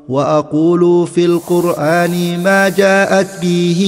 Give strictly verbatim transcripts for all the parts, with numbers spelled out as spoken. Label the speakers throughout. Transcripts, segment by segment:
Speaker 1: وأقول في القرآن ما جاءت به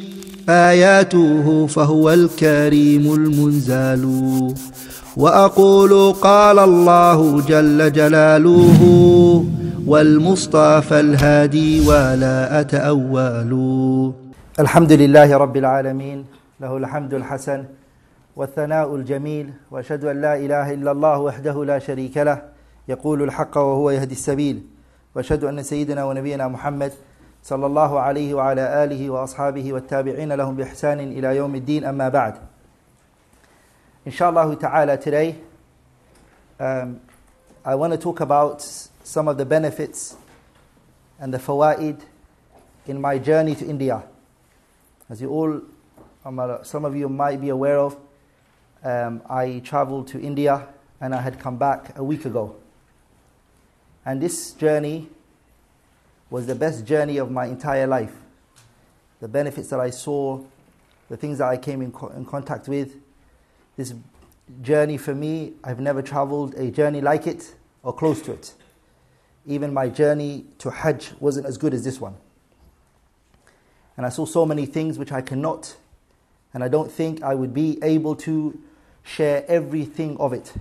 Speaker 1: آياته فهو الكريم المنزال وأقول قال الله جل جلاله والمصطفى الهادي ولا أتأول. الحمد لله رب العالمين، له الحمد الحسن والثناء الجميل، وأشهد أن لا إله إلا الله وحده لا شريك له يقول الحق وهو يهدي السبيل، وأشهد أن سيدنا ونبينا محمد صلى الله عليه وعلى آله وأصحابه والتابعين لهم بإحسان إلى يوم الدين. أما بعد. Inshallah ta'ala, today um, I want to talk about some of the benefits and the fawaid in my journey to India. As you all, some of you might be aware of, um, I traveled to India and I had come back a week ago. And this journey was the best journey of my entire life. The benefits that I saw, the things that I came in, co- in contact with, this journey for me, I've never traveled a journey like it or close to it. Even my journey to Hajj wasn't as good as this one. And I saw so many things which I cannot, and I don't think I would be able to share everything of it.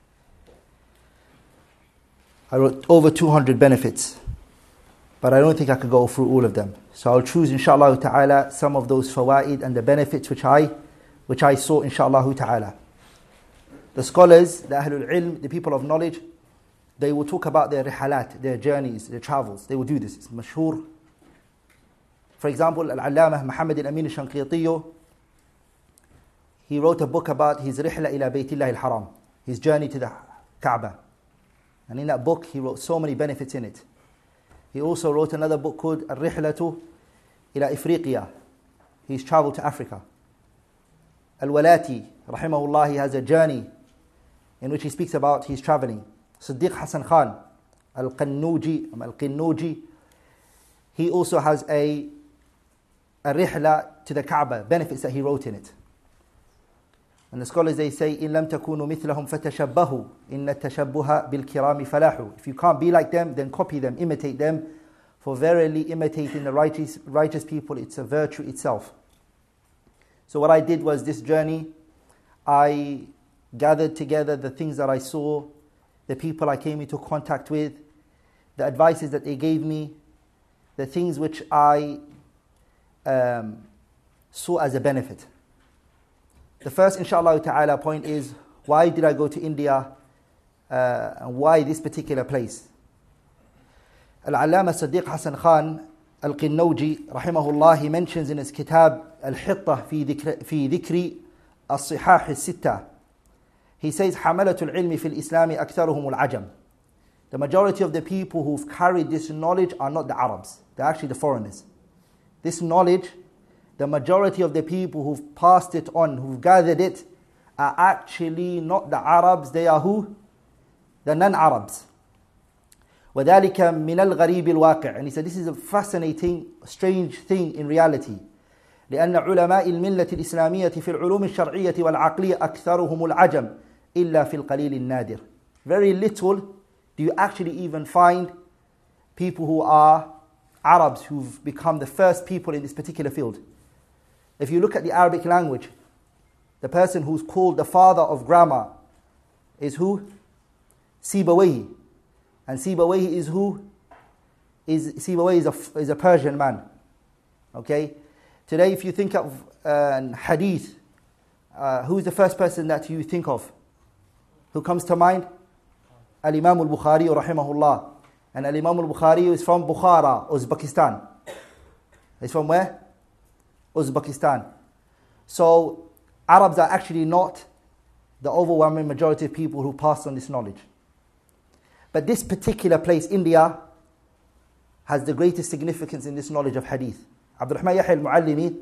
Speaker 1: I wrote over two hundred benefits, but I don't think I could go through all of them. So I'll choose, inshallah ta'ala, some of those fawaid and the benefits which I which I saw, inshallah ta'ala. The scholars, the Ahlul Ilm, the people of knowledge, they will talk about their rihalat, their journeys, their travels. They will do this. It's mashhur. For example, Al-Allamah Muhammad al-Amin al-Shanqitiyu, he wrote a book about his rihla ila Baytillah al-Haram, his journey to the Kaaba. And in that book, he wrote so many benefits in it. He also wrote another book called Al-Rihlatu ila Ifriqiya. He's traveled to Africa. Al-Walati, rahimahullah, he has a journey in which he speaks about his traveling. Siddiq Hassan Khan, Al-Qannuji, Al-Qinnuji, he also has a, a rihla to the Kaaba, benefits that he wrote in it. And the scholars, they say, إِن لَمْ تَكُونُوا مِثْلَهُمْ فَتَشَبَّهُوا إِنَّ التَّشَبُّهَ بِالْكِرَامِ فَلَاحُ. If you can't be like them, then copy them, imitate them. For verily imitating the righteous, righteous people, it's a virtue itself. So what I did was this journey, I gathered together the things that I saw, the people I came into contact with, the advices that they gave me, the things which I um, saw as a benefit. The first, inshallah ta'ala, point is, why did I go to India uh, and why this particular place? Al-Allama Siddiq Hassan Khan Al-Qinnawji, rahimahullah, he mentions in his kitab Al-Hittah fi dhikri, fi dhikri As-Sihah As-Sittah. He says, حَمَلَةُ الْعِلْمِ فِي الْإِسْلَامِ أَكْثَرُهُمُ الْعَجَمِ. The majority of the people who've carried this knowledge are not the Arabs. They're actually the foreigners. This knowledge, the majority of the people who've passed it on, who've gathered it, are actually not the Arabs. They are who? The non-Arabs. وَذَلِكَ مِنَ الْغَرِيبِ الْوَاقِعِ. And he said, this is a fascinating, strange thing in reality. لأن علماء الملة الإسلامية في العلوم الشرعية والعقلية أكثرهم العجم إلا في القليل النادر. Very little do you actually even find people who are Arabs who've become the first people in this particular field. If you look at the Arabic language, the person who's called the father of grammar is who? Sibawayhi. And Sibawayhi is who? Is Sibawayhi is a, is a Persian man. Okay? Today, if you think of uh, hadith, uh, who is the first person that you think of? Who comes to mind? Al-Imam al-Bukhari, rahimahullah. And Al-Imam al-Bukhari is from Bukhara, Uzbekistan. He's from where? Uzbekistan. So, Arabs are actually not the overwhelming majority of people who passed on this knowledge. But this particular place, India, has the greatest significance in this knowledge of hadith. Abdul Rahman Yahya al-Muallimi,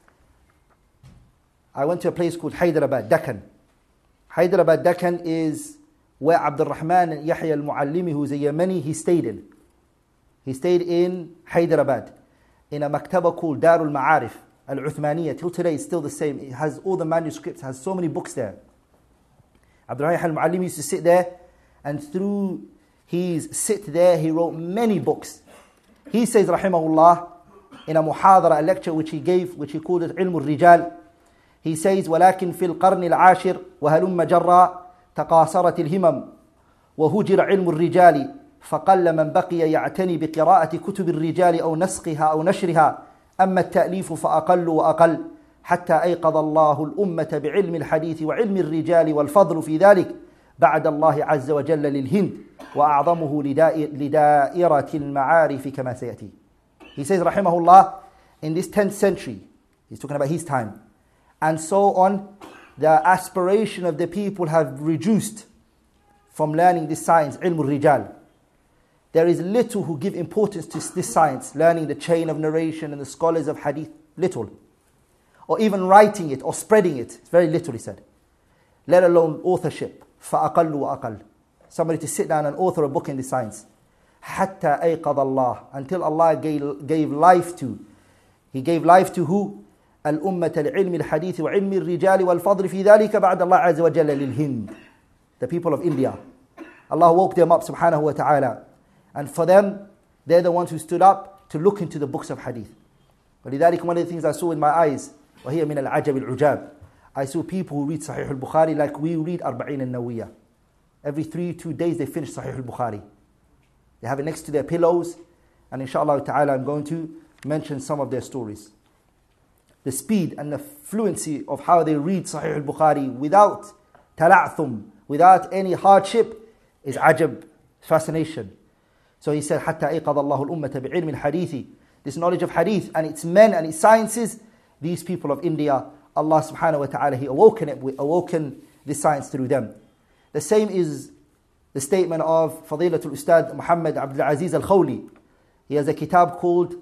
Speaker 1: I went to a place called Hyderabad, Deccan. Hyderabad, Deccan is where Abdul Rahman Yahya al-Muallimi, who is a Yemeni, he stayed in. He stayed in Hyderabad, in a maktaba called Darul Ma'arif al-Uthmaniyya. Till today, it's still the same. It has all the manuscripts, has so many books there. Abdul Rahman al-Muallimi used to sit there, and through his sit there, he wrote many books. He says, rahimahullah, in a muhadara, a lecture which he gave, which he called it علم الرجال. He says, ولكن في القرن العاشر وهلم جرا تقاصرت الهمم وهجر علم الرجال فقل من بقي يعتني بقراءة كتب الرجال أو نسخها أو نشرها أما التأليف فأقل وأقل حتى أيقظ الله الأمة بعلم الحديث وعلم الرجال والفضل في ذلك بعد الله عز وجل للهند وأعظمه لدائرة المعارف كما سيأتي. He says, rahimahullah, in this tenth century, he's talking about his time, and so on, the aspiration of the people have reduced from learning this science, ilm al-rijal. There is little who give importance to this science, learning the chain of narration and the scholars of hadith, little. Or even writing it or spreading it, it's very little, he said. Let alone authorship, فَأَقَلُّ وَأَقَلُّ. Somebody to sit down and author a book in this science. حَتَّى أَيْقَظَ اللَّهِ. Until Allah gave, gave life to. He gave life to who? الأمة لعلم الحديث وعلم الرجال والفضل في ذلك بعد الله عز وجل للهند. The people of India. Allah woke them up subhanahu wa ta'ala. And for them, they're the ones who stood up to look into the books of hadith. ولذلك one of the things I saw in my eyes, وهي من العجب العجاب, I saw people who read Sahih al-Bukhari like we read Arba'in al-Nawiyah. Every three, two days they finish Sahih al-Bukhari. They have it next to their pillows, and inshallah ta'ala I'm going to mention some of their stories. The speed and the fluency of how they read Sahih al-Bukhari without tala'thum, without any hardship, is ajab, fascination. So he said, حَتَّى أَيْقَظَ اللَّهُ الْأُمَّةَ بِعِلْمِ الْحَدِيثِ. This knowledge of hadith and its men and its sciences, these people of India, Allah subhanahu wa ta'ala, He awoken it, awoken this science through them. The same is the statement of Fadilatul Ustad Muhammad Abdul Aziz Al-Khawli. He has a kitab called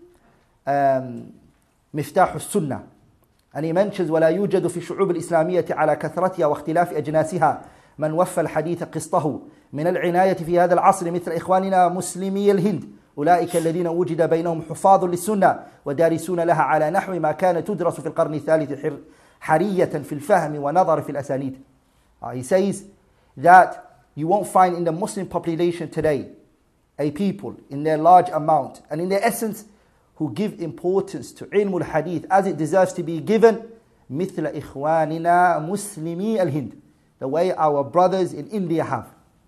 Speaker 1: um, Miftah al-Sunnah. And he mentions, وَلَا يُوجَدُ فِي الشُّعُوبِ الْإِسْلَامِيَّةِ عَلَى كَثْرَتِهَا وَاخْتِلَافِ أَجْنَاسِهَا من وفى الحديث قسطه من العناية في هذا العصر مثل إخواننا مسلمي الهند أولئك الذين وجد بينهم حفاظ للسنة ودارسون لها على نحو ما كان تدرس في القرن الثالث حرية في الفهم ونظر في الأسانيد. uh, He says that you won't find in the Muslim population today a people in their large amount and in their essence who give importance to ilm al-hadith as it deserves to be given مثل إخواننا مسلمي الهند, the way our brothers in India have,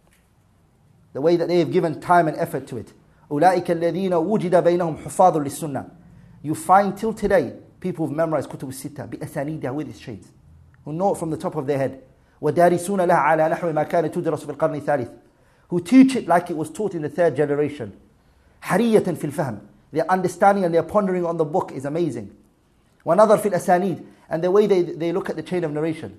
Speaker 1: the way that they have given time and effort to it. أولئك الذين وجد بينهم حفاظ للسنة. You find till today people who've memorized كتب الستة بأسانيدها with its shades, who know it from the top of their head. ودارسون لها على نحو ما كان تدرس في القرن الثالث, who teach it like it was taught in the third generation. حرية في الفهم. Their understanding and their pondering on the book is amazing. ونظر في الأسانيد, and the way they, they look at the chain of narration.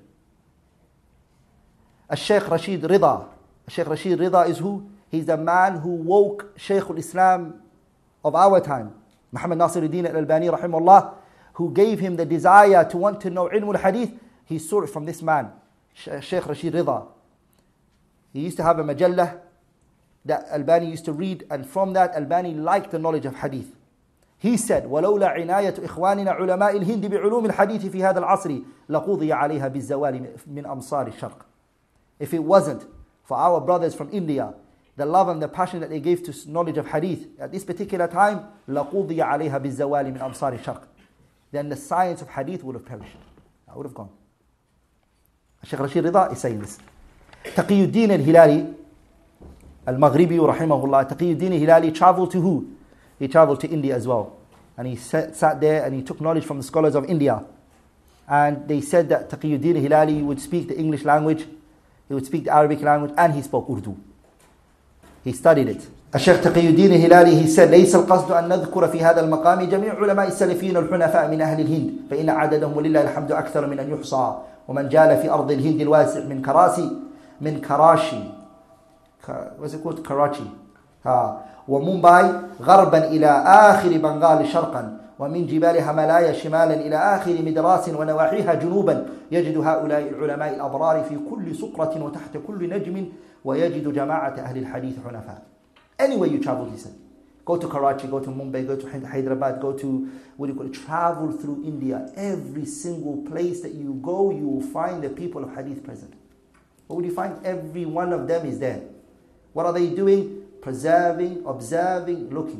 Speaker 1: Al-Shaykh Rashid Rida. Shaykh Rashid Rida is who? He's the man who woke Shaykh al-Islam of our time, Muhammad Nasiruddin al-Albani rahimahullah, who gave him the desire to want to know ilm al-hadith. He saw it from this man, Shaykh Rashid Rida. He used to have a majallah that Albani used to read, and from that Albani liked the knowledge of hadith. He said, وَلَوْلَا عِنَايَةُ إِخْوَانِنَا عُلَمَاءِ الْهِنْدِ بِعُلُومِ الْحَدِيثِ فِي هَذَا الْعَصْرِ لَقُضِيَ عَلَيْهَا بِالزَّوَالِ مِنْ أَمْصَارِ الشَّرْقِ. If it wasn't for our brothers from India, the love and the passion that they gave to knowledge of hadith at this particular time, لَقُضِيَ عَلَيْهَا بِالزَّوَالِ مِنْ أَمْصَارِ الشَّرْقِ, then the science of hadith would have perished. That would have gone. Shaykh Rashid Rida is saying this. Taqiyuddin al-Hilali, al-Maghribi rahimahullah, Taqiyuddin al-Hilali traveled to who? He traveled to India as well. And he sat, sat there and he took knowledge from the scholars of India. And they said that Taqiyuddin al-Hilali would speak the English language, he would speak the Arabic language, and he spoke Urdu. He studied it. الشيخ تقي الدين الهلالي, he said, ليس القصد أن نذكر في هذا المقام جميع علماء السلفيين الحنفاء من أهل الهند فإن عددهم ولله الحمد أكثر من أن يحصى ومن جال في أرض الهند الواسع من كراسي من كراشي what's it called كراشي ها ومومباي غربا إلى آخر بنغال شرقا ومن جبال همالايا شمالا إلى آخر مدراس ونواحيها جنوبا يجد هؤلاء العلماء الأبرار في كل سقرة وتحت كل نجم ويجد جماعة أهل الحديث حنفاء. Anywhere you travel, he said. Go to Karachi, go to Mumbai, go to Hyderabad, go to, what do you call it, travel through India. Every single place that you go, you will find the people of hadith present. What would you find? Every one of them is there. What are they doing? Preserving, observing, looking.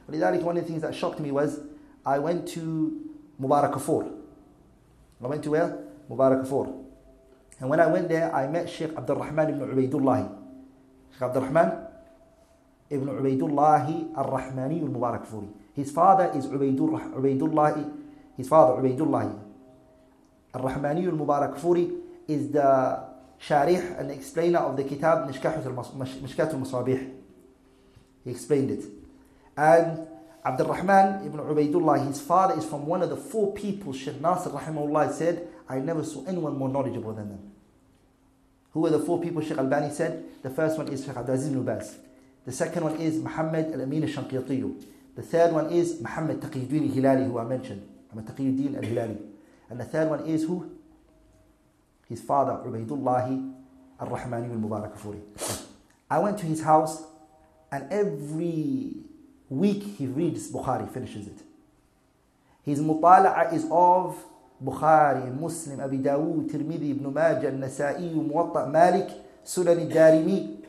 Speaker 1: ولذلك one of the things that shocked me was I went to Mubarak Kafur. I went to where? Mubarak Kafur. And when I went there, I met Sheikh Abdul Rahman ibn Ubaydullahi. Sheikh Abdul Rahman ibn Ubaydullahi al-Rahmani al-Mubarak Kafuri. His father is Ubaydur, Ubaydullahi. His father, Ubaydullahi al-Rahmani al-Mubarak Kafuri, is the sharih and explainer of the kitab Mishkat al-Masabih. He explained it. And Abdul Rahman ibn Ubaydullah, his father, is from one of the four people Shaykh Nasir rahimahullah said, I never saw anyone more knowledgeable than them. Who are the four people Shaykh Albani said? The first one is Shaykh Abdul Aziz ibn Baz. The second one is Muhammad al-Amin al-Shanqitiyu. The third one is Muhammad Taqiyuddin al-Hilali, who I mentioned. Muhammad Taqiyuddin al-Hilali. And the third one is who? His father, Ubaydullahi al-Rahmani al-Mubarak Kafuri. I went to his house, and every week he reads Bukhari, finishes it. His mutala'a is of Bukhari, Muslim, Abi Dawood, Tirmidhi, Ibn Majah, Nasa'i, Muwatta, Malik, Sunan al-Darimi.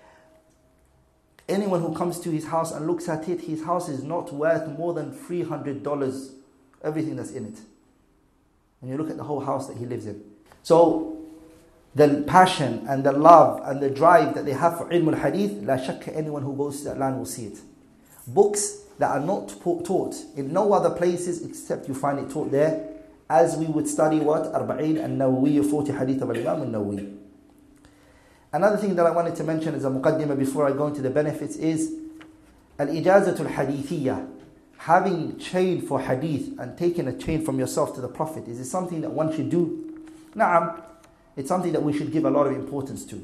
Speaker 1: Anyone who comes to his house and looks at it, his house is not worth more than three hundred dollars, everything that's in it. And you look at the whole house that he lives in. So, the passion and the love and the drive that they have for ilm al-hadith, la shakka, anyone who goes to that land will see it. Books that are not taught in no other places except you find it taught there, as we would study what? Arba'een al-Nawawi, forty hadith of al-Imam al-Nawawi. Another thing that I wanted to mention as a muqaddimah before I go into the benefits is al-ijazatul hadithiyah. Having chain for hadith and taking a chain from yourself to the Prophet, is it something that one should do? Na'am, it's something that we should give a lot of importance to.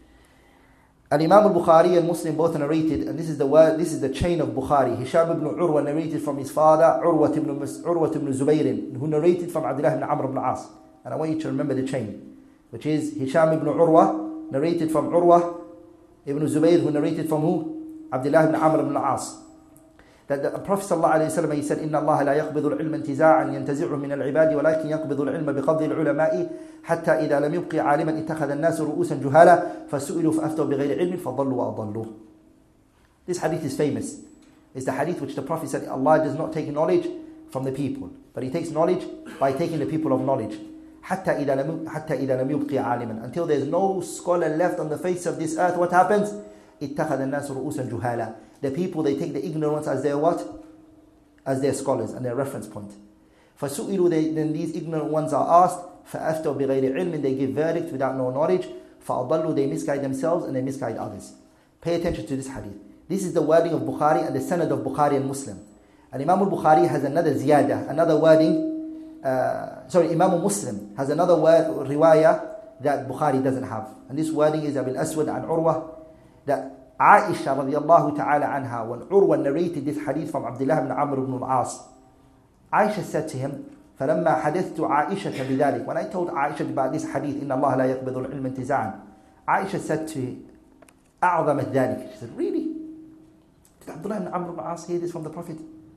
Speaker 1: Al-Imam al-Bukhari and Muslim both narrated, and this is the word, this is the chain of Bukhari. Hisham ibn Urwa narrated from his father, Urwa ibn, Urwa ibn Zubayr, who narrated from Abdullah ibn Amr ibn As. And I want you to remember the chain, which is Hisham ibn Urwa narrated from Urwa ibn Zubayr, who narrated from who? Abdullah ibn Amr ibn As. That the Prophet ﷺ, he said, إِنَّ اللَّهَ لَا يَقْبِضُ الْعِلْمَ انْتِزَاعًا يَنْتَزِعُ مِنَ الْعِبَادِ وَلَكِنْ يَقْبِضُ الْعِلْمَ بِقَبْضِ الْعُلَمَاءِ حَتَّى إِذَا لَمْ يُبْقِ عَالِمًا اتَّخَذَ النَّاسُ رُؤُوسًا جُهَالًا فَسُئِلُوا فَأَفْتَوْا بِغَيْرِ عِلْمٍ فَضَلُّوا وَأَضَلُّوا. This hadith is famous. It's the hadith which the Prophet said, Allah does not take knowledge from the people, but He takes knowledge by taking the people of knowledge. حَتَّى إِذَا لَمْ حَتَّى إِذَا لَمْ يُبْقِ عَالِمًا. Until there's no scholar left on the face of this earth, what happens? اتَّخَذَ النَّاسُ رُؤُوسًا جُهَالًا. The people, they take the ignorance as their what? As their scholars and their reference point. فَسُئِلُوا, then these ignorant ones are asked, فَأَفْتَوْا بِغَيْرِ عِلْمٍ, they give verdict without no knowledge. فَأَضَلُّوا, they misguide themselves and they misguide others. Pay attention to this hadith. This is the wording of Bukhari and the sanad of Bukhari and Muslim. And Imam al-Bukhari has another ziyada, another wording, uh, sorry, Imam Muslim has another word, riwayah, that Bukhari doesn't have. And this wording is Abil Aswad and Urwa, that Aisha radiallahu ta'ala anha, when Urwa narrated this hadith from Abdullah ibn Amr ibn al-As, Aisha said to him, فَلَمَّا حَدَثْتُ عَائِشَةَ بِذَلِكَ, when I told Aisha about this hadith, إِنَّ اللَّهَ لَا يَقْبِضُ الْعِلْمَ انْتِزَاعًا, Aisha said to him, أَعْظَمَتْ ذَلِكَ. She said, really? Did Abdullah ibn Amr ibn al-As hear this from the Prophet?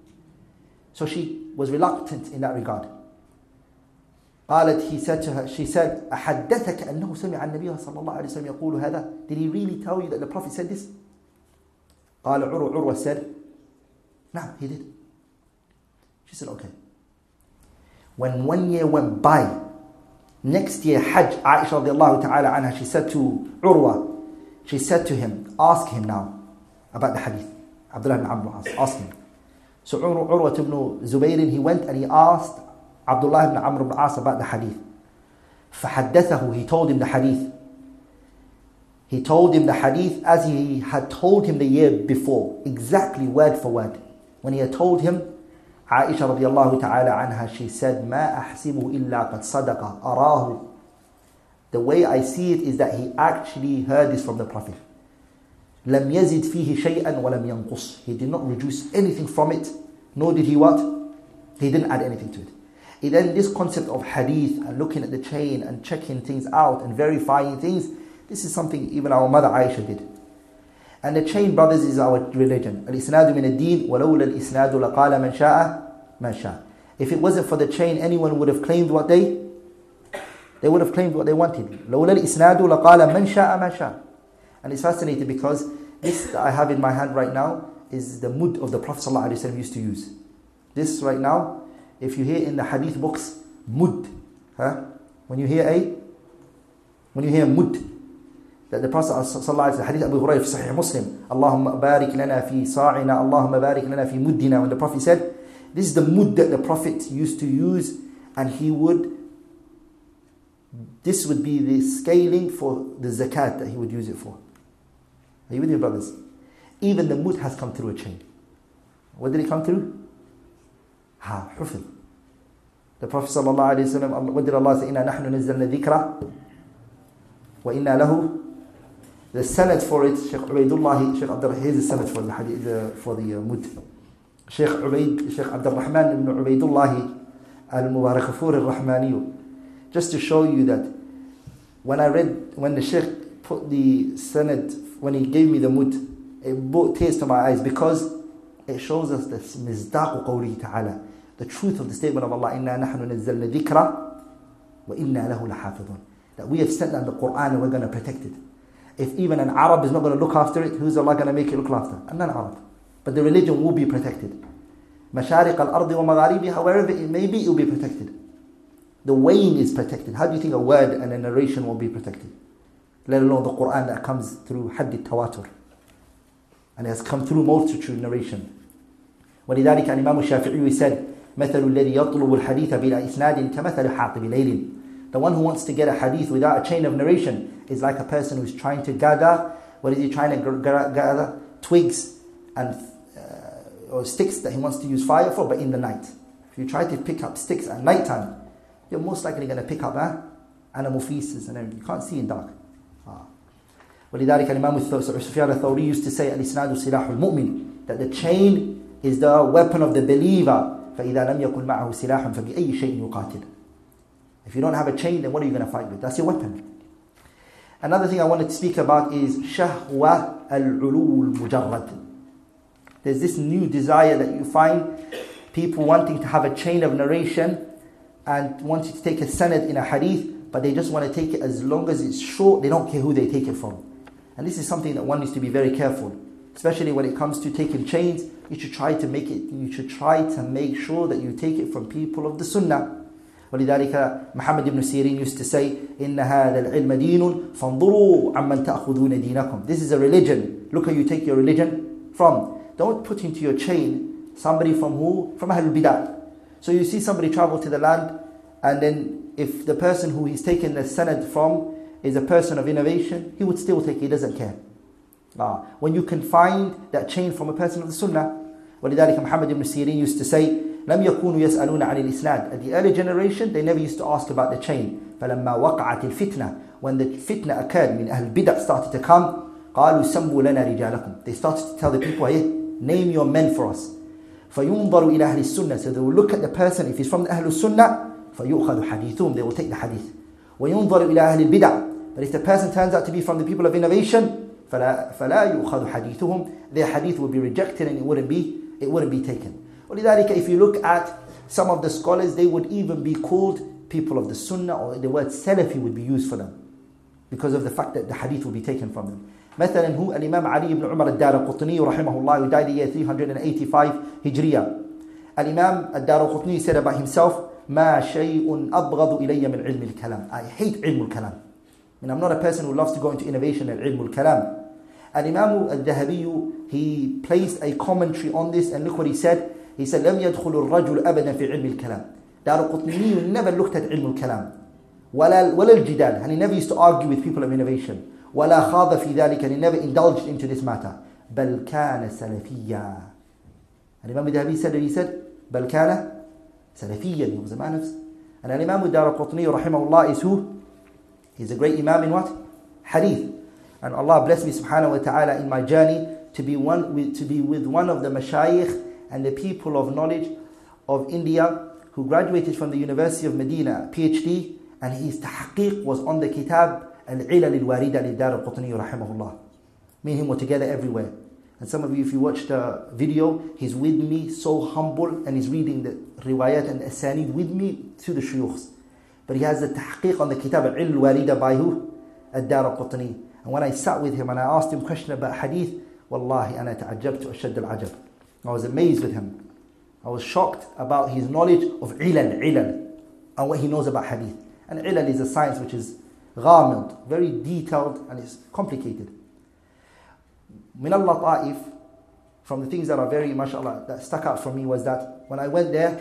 Speaker 1: So she was reluctant in that regard. قالت, he said to her, she said, أحدثك أنه سمع النبي صلى الله عليه وسلم يقول هذا? Did he really tell you that the Prophet said this? قال عروة, Urwa said, no, he did. She said, okay. When one year went by, next year Hajj, Aisha radiallahu ta'ala anha, she said to Urwa, she said to him, ask him now about the hadith. Abdullah ibn Amr, ask him. So Urwa ibn Zubayr, he went and he asked Abdullah ibn Amr ibn As about the hadith. فحدثه, he told him the hadith. He told him the hadith as he had told him the year before, exactly word for word. When he had told him, Aisha radiallahu ta'ala anha, she said, ما أحسبه إلا قد صدق أراه. The way I see it is that he actually heard this from the Prophet. لم يزد فيه شيئا ولم ينقص. He did not reduce anything from it, nor did he what? He didn't add anything to it. And then this concept of hadith and looking at the chain and checking things out and verifying things, this is something even our mother Aisha did. And the chain, brothers, is our religion. Al-isnadu min ad-din, walawla al-isnadu laqala man sha'a man sha'a. If it wasn't for the chain, anyone would have claimed what they, they would have claimed what they wanted. Lawla al-isnadu laqala man sha'a man sha'a. And it's fascinating because this that I have in my hand right now is the mud of the Prophet ﷺ used to use. This right now, if you hear in the hadith books, mud, huh? When you hear a, when you hear mud, that the Prophet ﷺ, the hadith Abu Hurairah fi Sahih Muslim, Allahumma barik lana fi sa'ina, Allahumma barik lana fi muddina, when the Prophet said, this is the mud that the Prophet used to use, and he would, this would be the scaling for the zakat that he would use it for. Are you with me, brothers? Even the mud has come through a chain. What did it come through? Ha, hufid. The Prophet sallallahu alayhi wa sallam, what did Allah say? Inna nahnu nazzalna dhikra wa inna lahu. The sanad for it, Shaykh Ubaidullah, Shaykh Abdul Rahman, here's the sanad for the hadith, the, for the uh, mud. Shaykh Ubaid, Shaykh Abdul Rahman ibn Ubaidullah al-Mubarakafur al-Rahmani. Just to show you that when I read, when the Shaykh put the sanad, when he gave me the mud, it brought tears to my eyes, because it shows us the mizdaq qawlihi ta'ala, the truth of the statement of Allah, inna nahnu nazzalna dhikra wa inna lahu lahafidhun, that we have sent down the Quran and we're going to protect it. If even an Arab is not going to look after it, who's Allah going to make it look after? A non-Arab. But the religion will be protected. Mashariq al-ardi wa magharibiha, wherever it may be, it will be protected. The weighing is protected. How do you think a word and a narration will be protected? Let alone the Quran that comes through hadith tawatur, and it has come through multitude narration. ولذلك الإمام الشافعي said مثل الذي يطلب الحديث بلا إسناد كمثل حاطب ليل. The one who wants to get a hadith without a chain of narration is like a person who's trying to gather, what is he trying to gather? Twigs and uh, or sticks that he wants to use fire for, but in the night. If you try to pick up sticks at night time, you're most likely going to pick up huh? animal feces and everything. You can't see in dark. Ah. ولذلك الإمام سفيان الثوري used to say الإسناد سلاح المؤمن, that the chain is the weapon of the believer. فإذا لم يكن معه سلاح فبأي شيء يقاتل. If you don't have a chain, then what are you going to fight with? That's your weapon. Another thing I wanted to speak about is شهوة العلو المجرد. There's this new desire that you find people wanting to have a chain of narration and wanting to take a sanad in a hadith, but they just want to take it as long as it's short. They don't care who they take it from. And this is something that one needs to be very careful, especially when it comes to taking chains. You should try to make it. You should try to make sure that you take it from people of the Sunnah. ولذلك محمد ibn Sirin used to say, إن هذا العلم دين فانظروا عمن تأخذون دينكم. This is a religion. Look how you take your religion from. Don't put into your chain somebody from who? From Ahlul Bidah. So you see somebody travel to the land, and then if the person who he's taken the sanad from is a person of innovation, he would still take it. He doesn't care. Ah, when you can find that chain from a person of the Sunnah. ولذلك محمد ibn Sirin used to say, لم يكونوا يسألون عن الإسناد. At the early generation, they never used to ask about the chain. فلما وقعت الفتنة, when the fitna occurred, من أهل البدع started to come, قالوا سموا لنا رجالكم. They started to tell the people, hey, name your men for us. فينظر إلى أهل السنة. So they will look at the person, if he's from the أهل السنة, فيؤخذ حديثهم, they will take the hadith. وينظر إلى أهل البدع. But if the person turns out to be from the people of innovation, فلا, فلا يؤخذ حديثهم, their hadith will be rejected and it wouldn't be, it wouldn't be taken. ولذلك, if you look at some of the scholars, they would even be called people of the Sunnah, or the word Salafi would be used for them because of the fact that the hadith will be taken from them. مثلا هو الإمام علي ibn Umar al-Daraqutni رحمه الله, who died in the year three hundred eighty-five Hijriya. Al-Imam al-Daraqutni said about himself, ما شيء أبغض إلي من علم الكلام. I hate علم الكلام. I mean, I'm not a person who loves to go into innovation and علم الكلام. Al-Imam al-Dhahabi, he placed a commentary on this, and look what he said. He said, لم يدخل الرجل أبدا في علم الكلام. Daraqutni never looked at علم الكلام ولا ولا الجدال, and he never used to argue with people of innovation. ولا خاض في ذلك, and he never indulged into this matter. بل كان سلفيا. And Imam al-Dhahabi said, he said, بل كان سلفيا. He was a man of. And Imam al-Daraqutni rahimahullah is who? He's a great imam in what? Hadith. And Allah bless me subhanahu wa ta'ala in my journey to be one with, to be with one of the mashayikh and the people of knowledge of India who graduated from the University of Medina, PhD, and his tahqiq was on the kitab Al-Ilal al-Warida li-Daraqutni rahimahullah. Me and him were together everywhere. And some of you, if you watch the video, he's with me, so humble, and he's reading the riwayat and asanid with me to the shuyukhs. But he has the tahqiq on the kitab Al-Ilal al-Warida by who? Al-Daraqutni. And when I sat with him and I asked him a question about hadith, Wallahi ana ta'ajjabtu ashad al-ajab. I was amazed with him. I was shocked about his knowledge of ilal, ilal, and what he knows about hadith. And ilal is a science which is ghamid, very detailed and it's complicated. Min al-lata'if, from the things that are very, mashallah, that stuck out for me was that when I went there,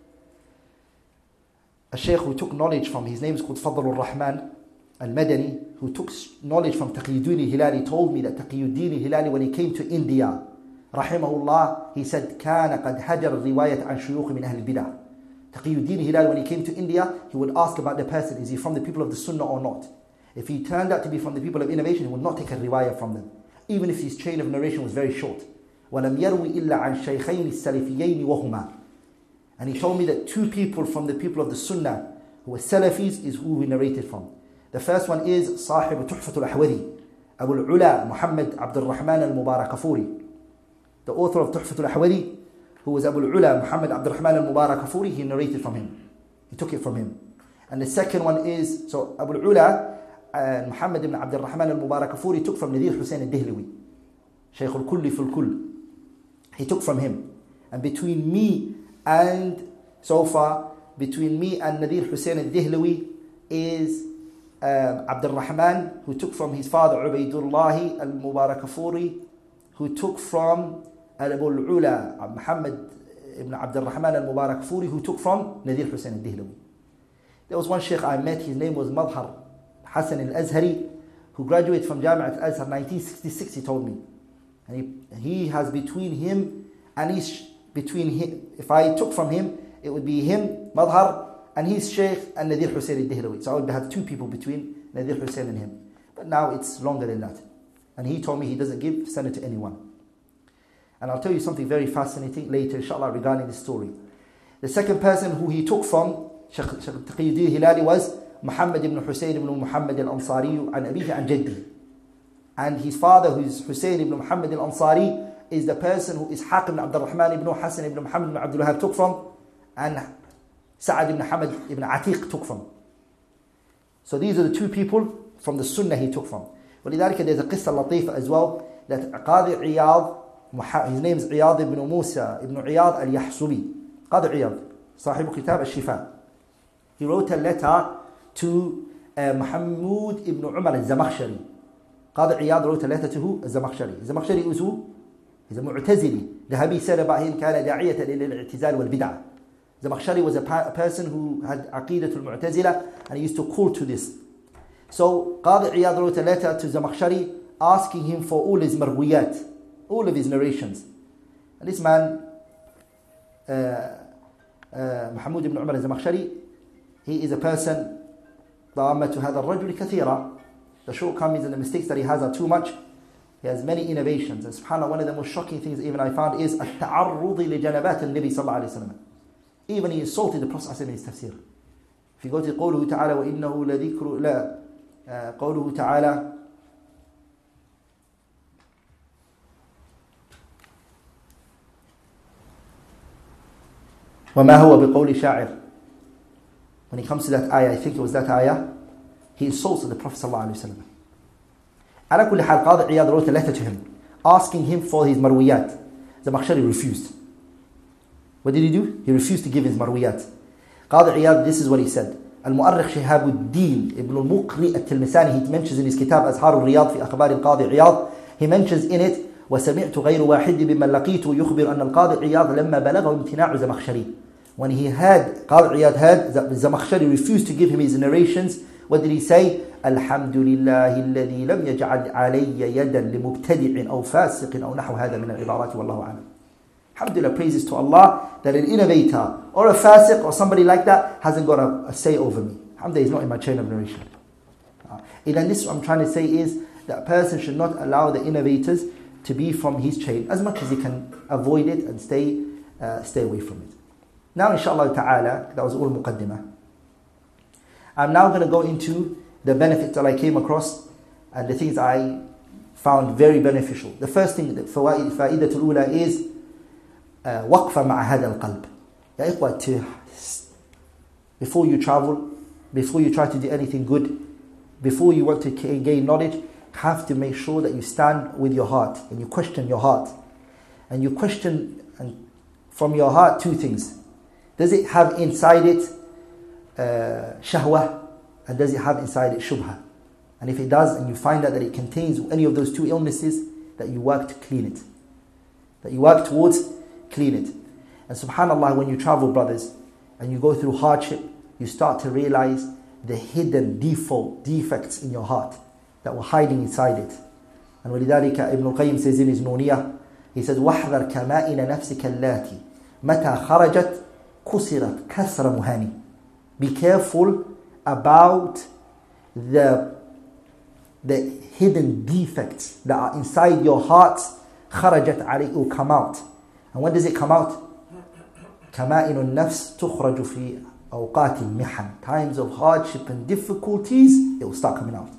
Speaker 1: a sheikh who took knowledge from, his name is called Fadl al-Rahman al-Madani, who took knowledge from Taqiyuddin al-Hilali, told me that Taqiyuddin al-Hilali, when he came to India, rahimahullah, he said, كان قد هجر الرواية عن شيوخ من أهل البدع. Taqiyuddin al-Hilali, when he came to India, he would ask about the person, is he from the people of the Sunnah or not? If he turned out to be from the people of innovation, he would not take a riwayah from them, even if his chain of narration was very short. وَلَمْ يَرْوِ إِلَّا عَنْ شَيْخَيْنِ السَّلَفِيَّيْنِ وَهُمَا. And he told me that two people from the people of the Sunnah who were Salafis is who we narrated from. The first one is صاحب تحفة الأحوذي, Abu al-Ula Muhammad Abdul Rahman al-Mubarakafuri. The author of Tuhfat al-Ahwadi, who was Abu al-Ula Muhammad Abdul Rahman al-Mubarakafuri, he narrated from him. He took it from him. And the second one is, so Abu al-Ula uh, Muhammad ibn Abdul Rahman al-Mubarakafuri took from Nadir Hussain al-Dihlawi, Shaykh al-Kulli fil-Kull. He took from him. And between me and, so far, between me and Nadir Hussain al-Dihlawi is um, Abdul Rahman, who took from his father Ubaydullah al-Mubarakafuri, who took from Abu al-Ula Muhammad ibn Abdul Rahman al-Mubarakafuri, who took from Nadir Hussain al-Dihlawi. There was one sheikh I met, his name was Madhar Hassan al-Azhari, who graduated from Jami'at al-Azhar nineteen sixty-six, he told me. And he, he has between him and his, between him, if I took from him, it would be him, Madhar, and his sheikh and Nadir Hussain al-Dihlawi. So I would have two people between Nadir Hussain and him. But now it's longer than that. And he told me he doesn't give, send it to anyone. And I'll tell you something very fascinating later, inshallah, regarding this story. The second person who he took from, Shaykh Taqiyuddin Hilali, was Muhammad ibn Hussein ibn Muhammad al-Ansari an abihi an jaddi. And his father, who is Hussein ibn Muhammad al-Ansari, is the person who Ishaq ibn Abdul Rahman ibn Hassan ibn Muhammad ibn Abdul Wahab took from, and Sa'ad ibn Hamad ibn Atiq took from. So these are the two people from the Sunnah he took from. ولذلك there's a qissa latifa as well, that Qadi Iyad, his name is Iyad ibn Musa ibn Iyad al-Yahsubi, Qadi Iyad, صاحب كتاب الشفاء. He wrote a letter to uh, Muhammad ibn Umar al-Zamakhshari. Qadi Iyad wrote a letter to who? Al-Zamakhshari. Zamakhshari is who? He's a Mu'tazili. The Dhahabi said about him, كان داعية للاعتزال والبدع. Zamakhshari was a, pa- a person who had Aqidatul Mu'tazila, and he used to call to this. So Qadi Iyad wrote a letter to Zamakhshari asking him for all his marwiyat, all of his narrations. And this man, uh, uh, Muhammad ibn Umar al-Zamakhshari, he is a person, ضامة هذا الرجل كثيرة. The shortcomings and the mistakes that he has are too much. He has many innovations. And subhanAllah, one of the most shocking things even I found is التعرض لجنبات النبي صلى الله عليه وسلم. Even he insulted the Prophet in his tafsir. If you go to قوله تعالى وإنه لذكر لا uh, قوله تعالى وما هو بقول شاعر. When he comes to that ayah, I think it was that ayah, he insulted the Prophet sallallahu alaihi wasallam. على كل حال, Qadi Iyad wrote a letter to him asking him for his marwiyat. Zamakhshari refused. What did he do? He refused to give his marwiyat. Qadi Iyad, this is what he said. المؤرخ شهاب الدين ابن المقري التلمساني, he mentions in his kitab أزهار الرياض في أخبار القاضي عياض, he mentions in it وسمعت غير واحد بمن لقيته يخبر أن القاضي عياض لما بلغه امتناع زمخشري. When he had, Qadi Iyad heard that Zamakhshari refused to give him his narrations, what did he say? الحمد لله الذي لم يجعل علي يدا لمبتدع أو فاسق أو نحو هذا من العبارات والله أعلم. Alhamdulillah, praises to Allah that an innovator or a fasiq or somebody like that hasn't got a, a say over me. Alhamdulillah, he's not in my chain of narration. Uh, and this, what I'm trying to say is that a person should not allow the innovators to be from his chain as much as he can avoid it and stay uh, stay away from it. Now, inshallah ta'ala, that was all muqaddimah. I'm now going to go into the benefits that I came across and the things I found very beneficial. The first thing, the fa'idatul ula is waqfa ma'a hadha al-qalb. Ya ikhwa, to, before you travel, before you try to do anything good, before you want to gain knowledge, have to make sure that you stand with your heart and you question your heart. And you question and from your heart two things. Does it have inside it uh, shahwah? And does it have inside it shubha? And if it does, and you find out that it contains any of those two illnesses, that you work to clean it. That you work towards clean it. And subhanAllah, when you travel, brothers, and you go through hardship, you start to realize the hidden default defects in your heart that were hiding inside it. And وَلِذَلِكَ Ibn al-Qayyim says in his Nuniyah, he says, وَحْذَرْ كَمَائِنَ نَفْسِكَ اللَّاتِ مَتَى خَرَجَتْ كُسِرَتْ كَسْرَ مُهَانِ. Be careful about the, the hidden defects that are inside your heart. خَرَجَتْ عَلَيْهِ will come out. And when does it come out? كَمَائِنُ النَّفْسِ تُخْرَجُ فِي أَوْقَاتِ الْمِحَنِ. Times of hardship and difficulties, it will start coming out.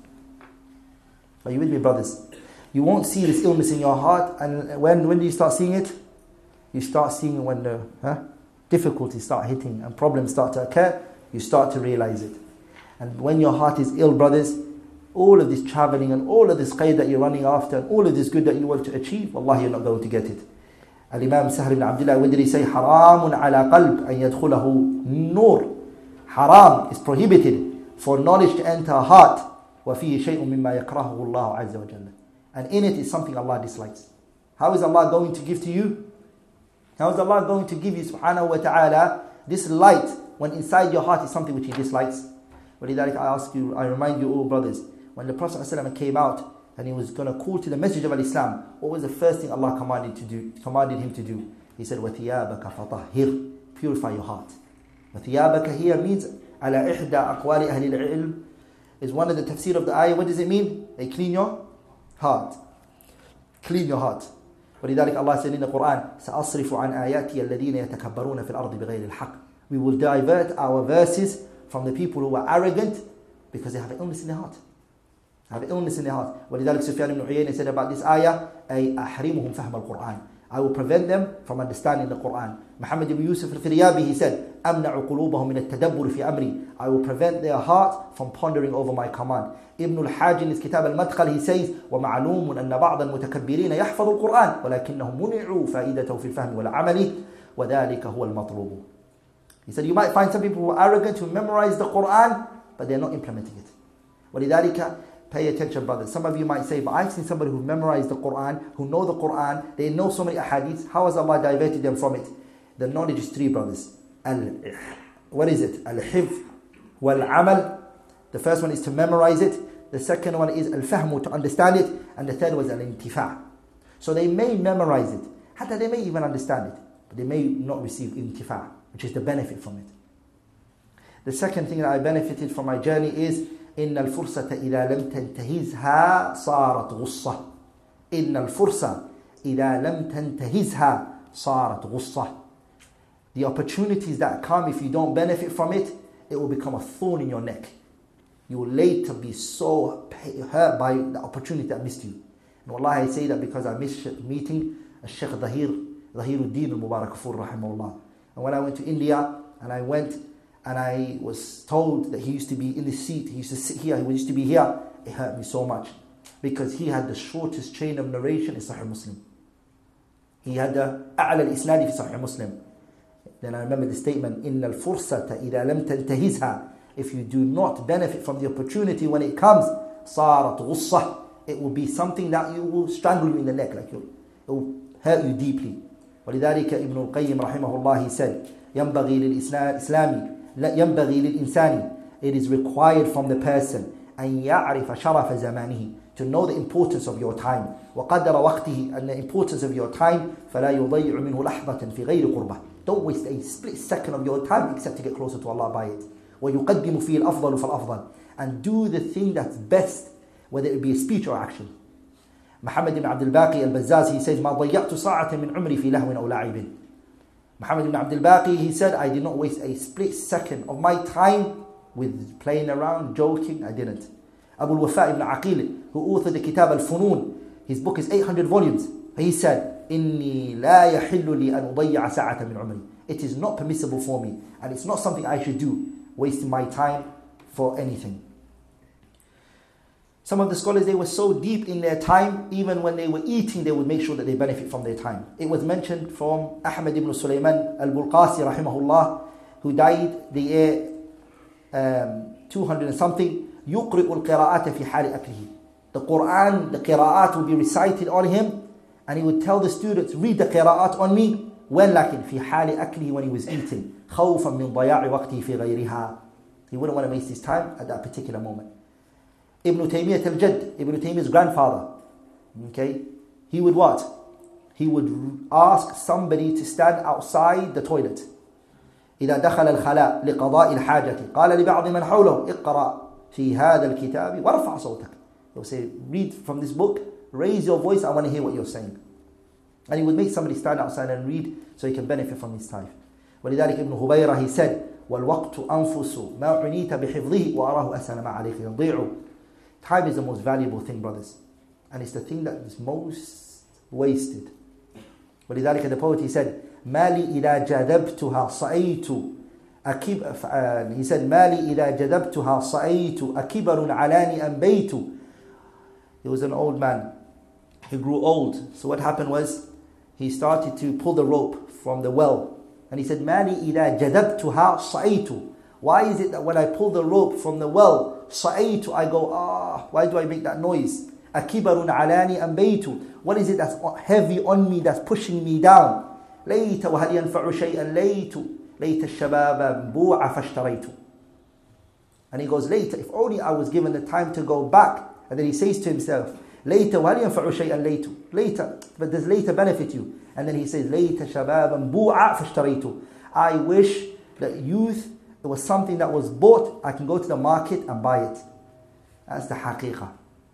Speaker 1: Are you with me, brothers? You won't see this illness in your heart, and when, when do you start seeing it? You start seeing it when the huh, difficulties start hitting and problems start to occur, you start to realize it. And when your heart is ill, brothers, all of this traveling and all of this khair that you're running after and all of this good that you want to achieve, wallahi, you're not going to get it. Al-Imam Sahl ibn Abdullah, when did he say, حَرَامٌ عَلَى قَلْبٍ أَن يَدْخُلَهُ نُورٌ. Haram is prohibited for knowledge to enter a heart. وَفِيهِ شَيْءٌ مِمَّا يَكْرَهُهُ اللَّهُ عَزَّ وَجَلَّ. And in it is something Allah dislikes. How is Allah going to give to you? How is Allah going to give you, subhanahu wa ta'ala, this light when inside your heart is something which He dislikes? وَلِذَلِكَ I ask you, I remind you all, brothers, when the Prophet ﷺ came out and he was going to call to the message of Islam, what was the first thing Allah commanded to do? Commanded him to do? He said, وَثِيَابَكَ فَطَهِّرْ. Purify your heart. وَثِيَابَكَ here means عَلَى إِحْدَى أَقْوَالِ أَهْلِ الْعِلْمِ, is one of the tafsir of the ayah. What does it mean? They clean your heart. Clean your heart. ولذلك Allah said in the Quran, سأصرف عن آياتي الذين يتكبرون في الأرض بغير الحق. We will divert our verses from the people who are arrogant because they have an illness in their heart. Have an illness in their heart. ولذلك سفيان ibn Uyayna said about this ayah, أي أحرمهم فهم القرآن. I will prevent them from understanding the Quran. Muhammad ibn Yusuf al-Firyabi, he said, أمنع قلوبهم من التدبر في أمري. I will prevent their heart from pondering over my command. Ibn al-Hajj in his Kitab al-Madkhal, he says, ومعلوم أن بعض المتكبرين يحفظ القرآن ولكنهم منعوا فائدته في الفهم والعمل وذلك هو المطلوب. He said, you might find some people who are arrogant who memorize the Quran, but they're not implementing it. ولذلك, pay attention, brothers. Some of you might say, but I've seen somebody who memorized the Quran, who know the Quran, they know so many ahadith. How has Allah diverted them from it? The knowledge is three, brothers. Al, what is it? Al-hifz wal-amal. The first one is to memorize it. The second one is al-fahmu, to understand it. And the third was al-intifa'. So they may memorize it. Hatta they may even understand it. But they may not receive intifa', which is the benefit from it. The second thing that I benefited from my journey is إن الفرصة إذا لم تنتهزها صارت غصة. إن الفرصة إذا لم تنتهزها صارت غصة. The opportunities that come, if you don't benefit from it, it will become a thorn in your neck. You will later be so hurt by the opportunity that missed you. And wallahi, I say that because I missed meeting Sheikh Dhahir, Dhahiruddin al-Mubarakfur rahimahullah. And when I went to India, and I went and I was told that he used to be in the seat, he used to sit here, he used to be here, it hurt me so much. Because he had the shortest chain of narration in Sahih Muslim. He had the أعلى الإسناد في Sahih Muslim. Then I remember the statement, إن الفرصة إذا لم تنتهزها. If you do not benefit from the opportunity when it comes, صارت غصة. It will be something that you will strangle you in the neck, like you, it will hurt you deeply. ولذلك ابن القيم رحمه الله, he said, ينبغي للإسلام ينبغي للإنسان, it is required from the person أن يعرف شرف زمانه, to know the importance of your time, وقدر وقته, and the importance of your time, فلا يضيع منه لحظة في غير قربة. Don't waste a split second of your time except to get closer to Allah by it. ويقدم فيه الأفضل فالأفضل, and do the thing that's best, whether it be a speech or action. Muhammad ibn Abdul Baqi al-Bazzaz, he says, ما ضيعت ساعة من عمري في لهو أو لعب. Muhammad ibn Abdul Baqi, he said, I did not waste a split second of my time with playing around, joking. I didn't. Abu al-Wafa ibn Aqil, who authored the Kitab al-Funun, his book is eight hundred volumes. He said, إني لا يحل لي أن أضيع ساعة من عمري. It is not permissible for me, and it's not something I should do, wasting my time for anything. Some of the scholars, they were so deep in their time, even when they were eating, they would make sure that they benefit from their time. It was mentioned from Ahmad ibn Sulaiman al-Bulqasi, rahimahullah, who died the year um, two hundred and something. يُقْرِئُ الْقِرَاءَةَ فِي حَالِ أَكْلِهِ. The Quran, the qira'at would be recited on him, and he would tell the students, read the qira'at on me. When lakin fi hali akli, when he was eating, khawfan min daya'i waqti fi ghayriha. He wouldn't want to waste his time at that particular moment. Ibn Taymiyyah al-Jadd, Ibn Taymiyyah's grandfather, okay, he would what? He would ask somebody to stand outside the toilet. إذا دخل الخلاء لقضاء الحاجة قال لبعض من حوله اقرأ في هذا الكتاب وارفع صوتك. He would say, read from this book, raise your voice, I want to hear what you're saying. And he would make somebody stand outside and read so he can benefit from his time. ولذلك ابن هبيرة, he said, والوقت أنفس ما عنيت بحفظه وأراه أسهل ما عليك يضيع. Time is the most valuable thing, brothers. And it's the thing that is most wasted. ولذلك the poet, he said, مالي إذا جذبتها صعيت أكب. He said, مالي إذا جذبتها صعيت أكبر علاني أنبيت. He was an old man. He grew old. So what happened was, he started to pull the rope from the well. And he said, مالي إذا جذبتها صعيت. Why is it that when I pull the rope from the well, صعيت, I go, ah, why do I make that noise? أكبر علاني أنبيت. What is it that's heavy on me, that's pushing me down? ليت وهل ينفع شيئا ليت ليت الشباب بوع فاشتريت. And he goes, later, if only I was given the time to go back. And then he says to himself, later وهل ينفع شيئا ليت. Later, but does later benefit you? And then he says, ليت شبابا بوع فاشتريت. I wish that youth, it was something that was bought, I can go to the market and buy it. That's the haqiqah.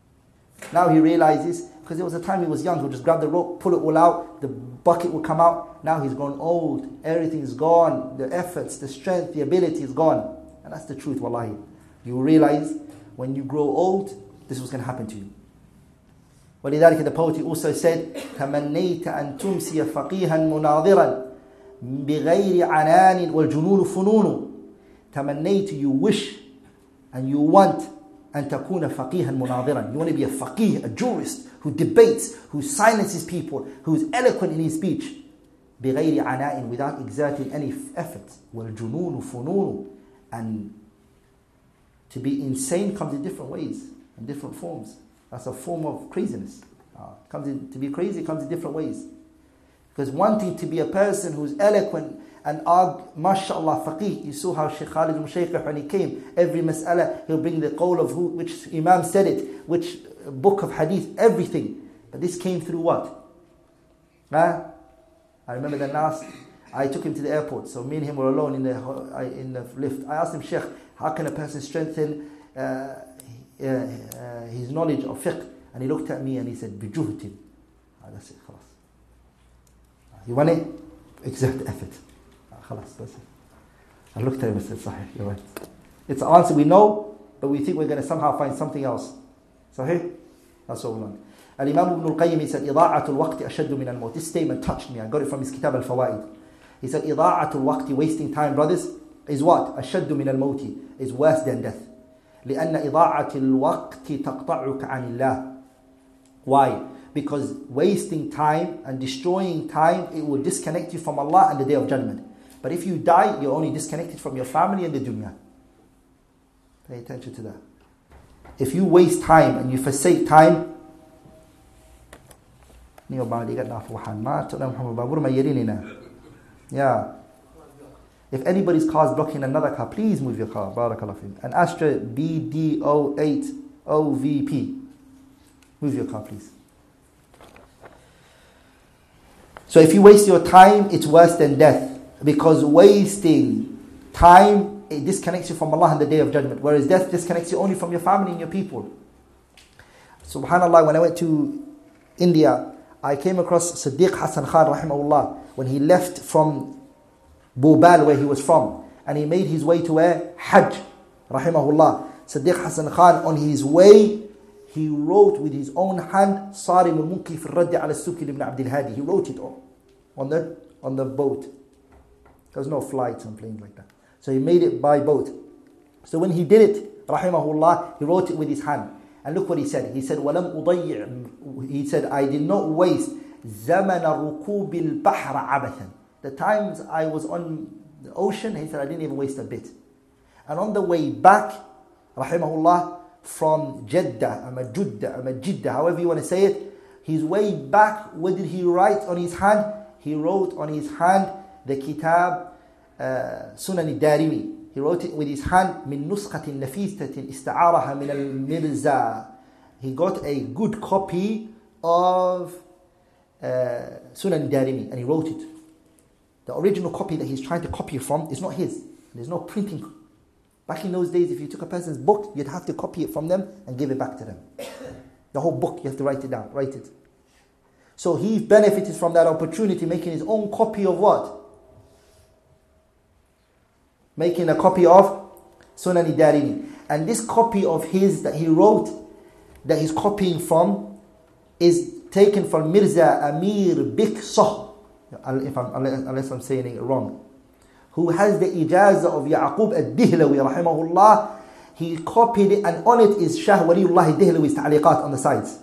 Speaker 1: Now he realizes, because there was a time he was young, he would just grab the rope, pull it all out, the bucket would come out. Now he's grown old, everything's gone, the efforts, the strength, the ability is gone. And that's the truth, wallahi. You realize when you grow old, this was going to happen to you. ولذلك the poet also said, تمنيت أن تمسي فقيها مناظرا بغير عنان والجنون فنون. تمنيت, you wish and you want أن تكون فقيها مناظرا. You want to be a faqih, a jurist who debates, who silences people, who is eloquent in his speech. بغير عناء, without exerting any effort. والجنون فنون. And to be insane comes in different ways, in different forms. That's a form of craziness. Uh, comes in, to be crazy comes in different ways. Because wanting to be a person who's eloquent and argue, mashallah, faqih. You saw how Shaykh Khalid al-Mushaykh, when he came, every mas'ala, he'll bring the qawl of who, which imam said it, which book of hadith, everything. But this came through what? Huh? I remember the last, I took him to the airport. So me and him were alone in the in the lift. I asked him, Shaykh, how can a person strengthen uh, Uh, uh, his knowledge of fiqh? And he looked at me and he said, بِجُهْدٍ. Ah, that's it, خلاص. You want it? Exert effort. Ah, خلاص, that's it. I looked at him and said, Sahih, you're right. It's an answer we know, but we think we're going to somehow find something else. Sahih? That's all we want. Al-Imam Ibn al-Qayyim, he said, إِضَاعَةُ الْوَقْتِ أَشَدُّ مِنَ الْمَوْتِ. This statement touched me. I got it from his Kitab al-Fawaid. He said, إِضَاعَةُ الْوَقْتِ, wasting time, brothers, is what? أَشَدُّ مِنَ الْمَوْتِ, is worse than death. لأن إضاعة الوقت تقطعك عن الله. Why? Because wasting time and destroying time, it will disconnect you from Allah and the Day of Judgment. But if you die, you're only disconnected from your family and the dunya. Pay attention to that. If you waste time and you forsake time, yeah. If anybody's car is blocking another car, please move your car. Barakallahu feekum. An Astra B D zero eight O V P. Move your car, please. So if you waste your time, it's worse than death. Because wasting time, it disconnects you from Allah on the Day of Judgment. Whereas death disconnects you only from your family and your people. Subhanallah, when I went to India, I came across Siddiq Hassan Khan, rahimahullah, when he left from Bhopal, where he was from, and he made his way to where? Hajj, rahimahullah. Siddiq Hassan Khan, on his way, he wrote with his own hand, Sarim al-Munki fi al-Raddi ala al-Sukil ibn Abdul Hadi. He wrote it all on the, on the boat. There was no flights and planes like that. So he made it by boat. So when he did it, rahimahullah, he wrote it with his hand. And look what he said. He said, وَلَمْ أُضَيِّعْ He said, I did not waste زَمَنَ رُكُوبِ الْبَحْرَ عَبَثًا. The times I was on the ocean, he said, I didn't even waste a bit. And on the way back, rahimahullah, from Jeddah, or Juddah, or Jeddah, however you want to say it, his way back, what did he write on his hand? He wrote on his hand the Kitab uh, Sunan al-Darimi. He wrote it with his hand, من نسخة نفيسة استعارها من المرزا. He got a good copy of uh, Sunan al-Darimi, and he wrote it. The original copy that he's trying to copy from is not his. There's no printing. Back in those days, if you took a person's book, you'd have to copy it from them and give it back to them. The whole book, you have to write it down, write it. So he benefited from that opportunity, making his own copy of what? Making a copy of Sunan al-Darimi. And this copy of his that he wrote, that he's copying from, is taken from Mirza Amir Biksah, if I'm, unless I'm saying it wrong, who has the ijazah of Ya'qub al-Dihlawi rahimahullah. He copied it, and on it is Shah Waliullah al-Dihlawi's ta'liqat on the sides,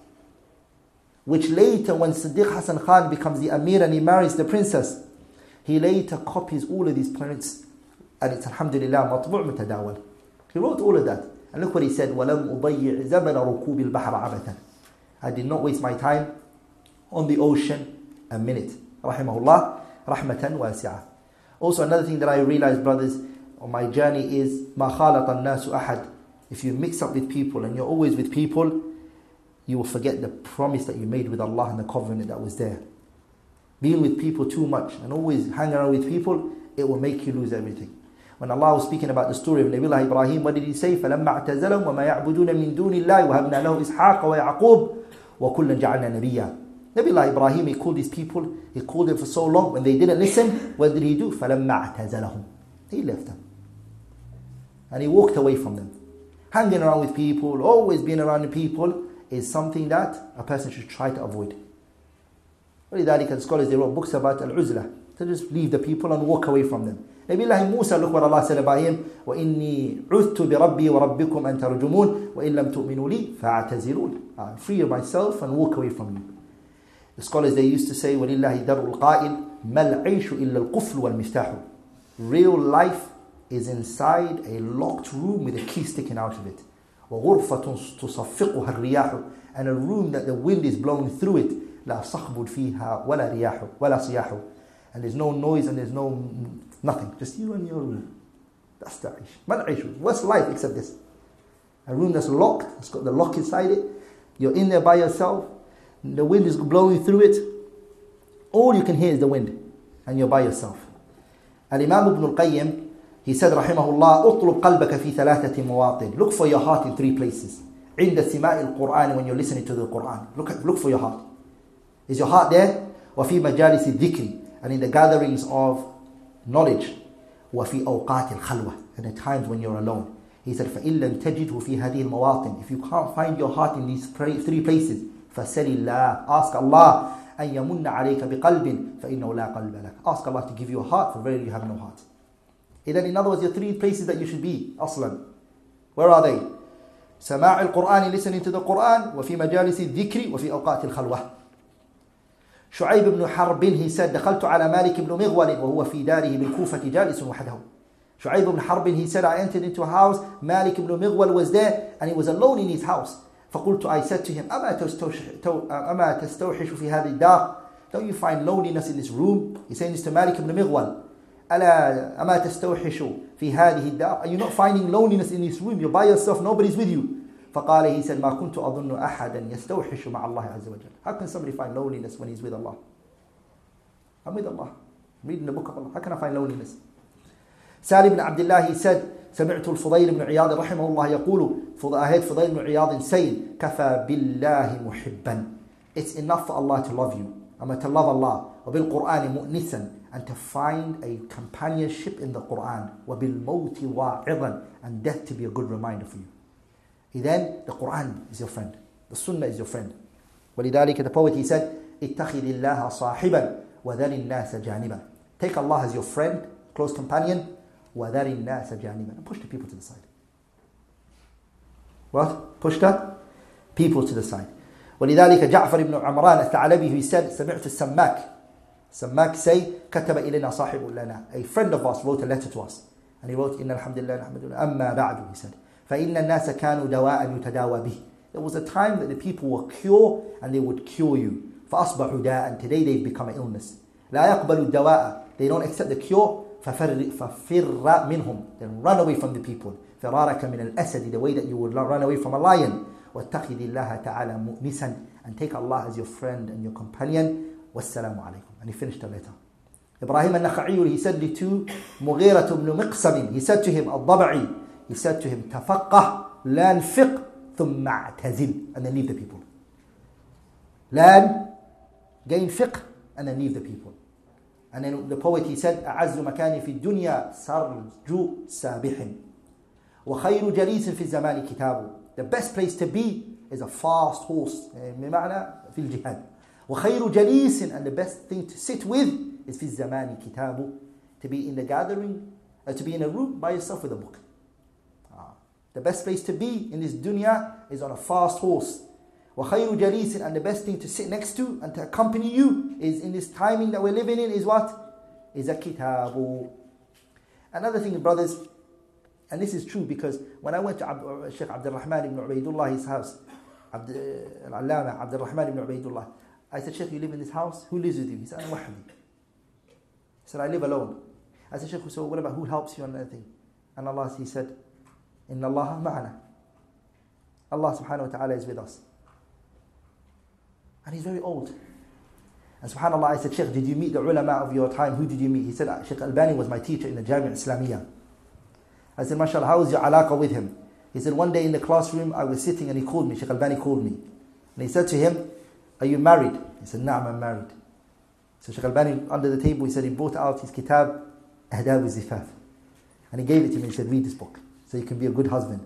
Speaker 1: which later, when Siddiq Hassan Khan becomes the Amir and he marries the princess, he later copies all of these prints, and it's alhamdulillah matbu' mutadawal. He wrote all of that, and look what he said: وَلَمْ أُضَيِّعْ زَمَنَ رُكُوبِ الْبَحْرَ عَبَثًا. I did not waste my time on the ocean a minute. Rahimahullah, rahmatan wasi'ah. Also, another thing that I realized, brothers, on my journey is مَا خَالَطَ النَّاسُ أَحَدٍ. If you mix up with people and you're always with people, you will forget the promise that you made with Allah and the covenant that was there. Being with people too much and always hanging around with people, it will make you lose everything. When Allah was speaking about the story of Nabiullah Ibrahim, what did He say? فَلَمَّا اعْتَزَلَهُمْ وَمَا يَعْبُدُونَ مِن دُونِ اللَّهِ وَهَبْنَا لَهُ إِسْحَاقَ وَيَعْقُوبَ وَكُلًّا جَعَلْنَا نَبِيًّا. Nabiullah Ibrahim, he called these people, he called them for so long. When they didn't listen, what did he do? فَلَمَّا اعْتَزَلَهُمْ. He left them. And he walked away from them. Hanging around with people, always being around the people, is something that a person should try to avoid. ولذلك the scholars, they wrote books about al-uzla, to just leave the people and walk away from them. Nabiullah Musa, look what Allah said about him: وَإِنِّي عُذْتُ بِرَبِّي وَرَبِّكُمْ أَن تَرْجُمُونَ وَإِن لَمْ تُؤْمِنُوا لِي فَاعْتَزِلُونَ. I'm free of myself and walk away from you. The scholars, they used to say, وَلِلَّهِ دَرُّ الْقَائِلِ مَا الْعَيْشُ إِلَّا الْقُفْلُ وَالْمِفْتَاحُ. Real life is inside a locked room with a key sticking out of it. وَغُرْفَةٌ تُصَفِّقُهَا الرِّيَاحُ. And a room that the wind is blowing through it. لَا صَخْبٌ فِيهَا وَلَا رِيَاحُ وَلَا صِيَاحُ. And there's no noise and there's no nothing. Just you and your room. That's the Aish. مَا الْعَيْشُ. What's life except this? A room that's locked. It's got the lock inside it. You're in there by yourself. The wind is blowing through it. All you can hear is the wind. And you're by yourself. Al-Imam Ibn al-Qayyim, he said, rahimahullah, اطلب قلبك في ثلاثة مواطن. Look for your heart in three places. عند سماع القرآن, when you're listening to the Quran. Look, at, look for your heart. Is your heart there? وفي مجالس الذكر, and in the gatherings of knowledge. وفي أوقات الخلوة, and at times when you're alone. He said, فإن لم تجده في هذه المواطن. If you can't find your heart in these three places, فسل الله, ask Allah أن يمن عليك بقلب فإنه لا قلب لك. Ask Allah to give you a heart, for verily you have no heart. And then in other words, your three places that you should be, أصلا. Where are they? سماع القرآن, listening to the Quran, وفي مجالس الذكر, وفي أوقات الخلوة. شعيب بن حرب, he said, دخلت على مالك بن مغول وهو في داره بالكوفة جالس وحده. Shu'ayb ibn Harb, he said, I entered into a house, Malik ibn Mighwal was there, and he was alone in his house. فقلت, I said to him, أما تستوحش في هذه الدار? Don't you find loneliness in this room? He's saying this to Malik ibn Mighwal. ألا أما تستوحش في هذه الدار? Are you not finding loneliness in this room? You're by yourself, nobody's with you. فقال, he said, ما كنت أظن أحدا يستوحش مع الله عز وجل. How can somebody find loneliness when he's with Allah? I'm with Allah. I'm reading the book of Allah. How can I find loneliness? Salim ibn Abdullah, he said, سمعت الفضيل بن عياض رحمه الله يقول, I heard Fudayl ibn Iyad saying, كفى بالله محبا. It's enough for Allah to love you. I mean to love Allah. وبالقرآن مؤنسا, and to find a companionship in the Quran. وبالموت واعظا, and death to be a good reminder for you. Then the Quran is your friend. The Sunnah is your friend. ولذلك the poet, he said, اتخذ الله صاحبا وذل الناس جانبا. Take Allah as your friend, close companion, وَذَرِ النَّاسَ جَانِبًا, and push the people to the side. What? Push that? people to the side. ولذلك جعفر بن عمران الثعلبي, he said, سمعت السماك Sammak say, كتب إلينا صاحب لنا, a friend of us wrote a letter to us. And he wrote, إن الحمد لله نحمد لله أما بعد, he said, فإن الناس كانوا دواء يتداوى به. There was a time that the people were cure and they would cure you. فأصبحوا داء, today they've become an illness. لا يقبل الدواء, they don't accept the cure. ففر, ففر منهم, then run away from the people. فرارك من الأسد, the way that you would run away from a lion. واتخذ الله تعالى مؤنسا, and take Allah as your friend and your companion. والسلام عليكم. And he finished the letter. Ibrahim al-Nakha'i, he said to Mughirah ibn Miqsam, he said to him, al-Daba'i, he said to him, تفقه لا نفق ثم اعتزل, and then leave the people. Learn, gain fiqh, and then leave the people. And then the poet, he said, أعز مكاني في الدنيا سرج سابح وخير جليس في الزمان كتابه. The best place to be is a fast horse, بمعنى في الجهاد. وخير جليس, and the best thing to sit with is في الزمان كتابه, to be in the gathering, uh, to be in a room by yourself with a book. Ah. The best place to be in this dunya is on a fast horse. وخير جليس, and the best thing to sit next to and to accompany you is in this timing that we're living in is what? Is a kitabu. Another thing, brothers, and this is true because when I went to Ab- Sheikh Abdul Rahman ibn Ubaidullah, his house, Abd- Al-Allama Abdul Rahman ibn Ubaidullah, I said, Sheikh, you live in this house? Who lives with you? He said, I'm wahdi. He said, I live alone. I said, Sheikh, so what about who helps you on anything? And Allah, he said, Inna Allah ma'ana. Allah subhanahu wa ta'ala is with us. And he's very old. And subhanAllah, I said, Sheikh, did you meet the ulama of your time? Who did you meet? He said, Sheikh Albani was my teacher in the Jami' Islamiyah. I said, mashallah, how was your alaqa with him? He said, one day in the classroom, I was sitting and he called me, Sheikh Albani called me. And he said to him, are you married? He said, Na'am, I'm married. So Sheikh Albani, under the table, he said he brought out his kitab, Ahdab al-Zifaf. And he gave it to me, he said, read this book, so you can be a good husband.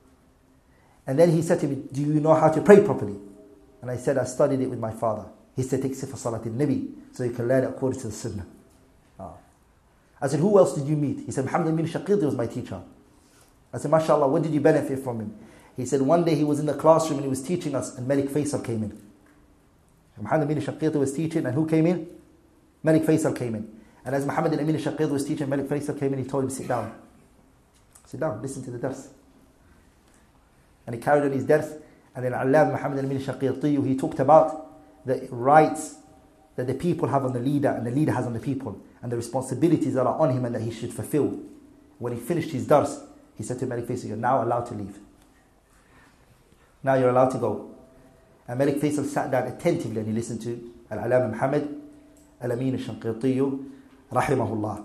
Speaker 1: And then he said to me, do you know how to pray properly? And I said, I studied it with my father. He said, take Sifar Salat al-Nabi, so you can learn it according to the Sunnah. Oh. I said, who else did you meet? He said, Muhammad bin Shaqiti was my teacher. I said, mashallah, what did you benefit from him? He said, one day he was in the classroom and he was teaching us, and Malik Faisal came in. Muhammad bin Shaqiti was teaching, and who came in? Malik Faisal came in. And as Muhammad bin Shaqiti was teaching, Malik Faisal came in, he told him, sit down. Sit down, listen to the dars. And he carried on his dars. And then Allam Muhammad bin Shaqiti, he talked about the rights that the people have on the leader and the leader has on the people, and the responsibilities that are on him and that he should fulfill. When he finished his dars, he said to Malik Faisal, you're now allowed to leave. Now you're allowed to go. And Malik Faisal sat down attentively and he listened to Al-Alama Muhammad Al-Amin Al-Shanqiti rahimahullah.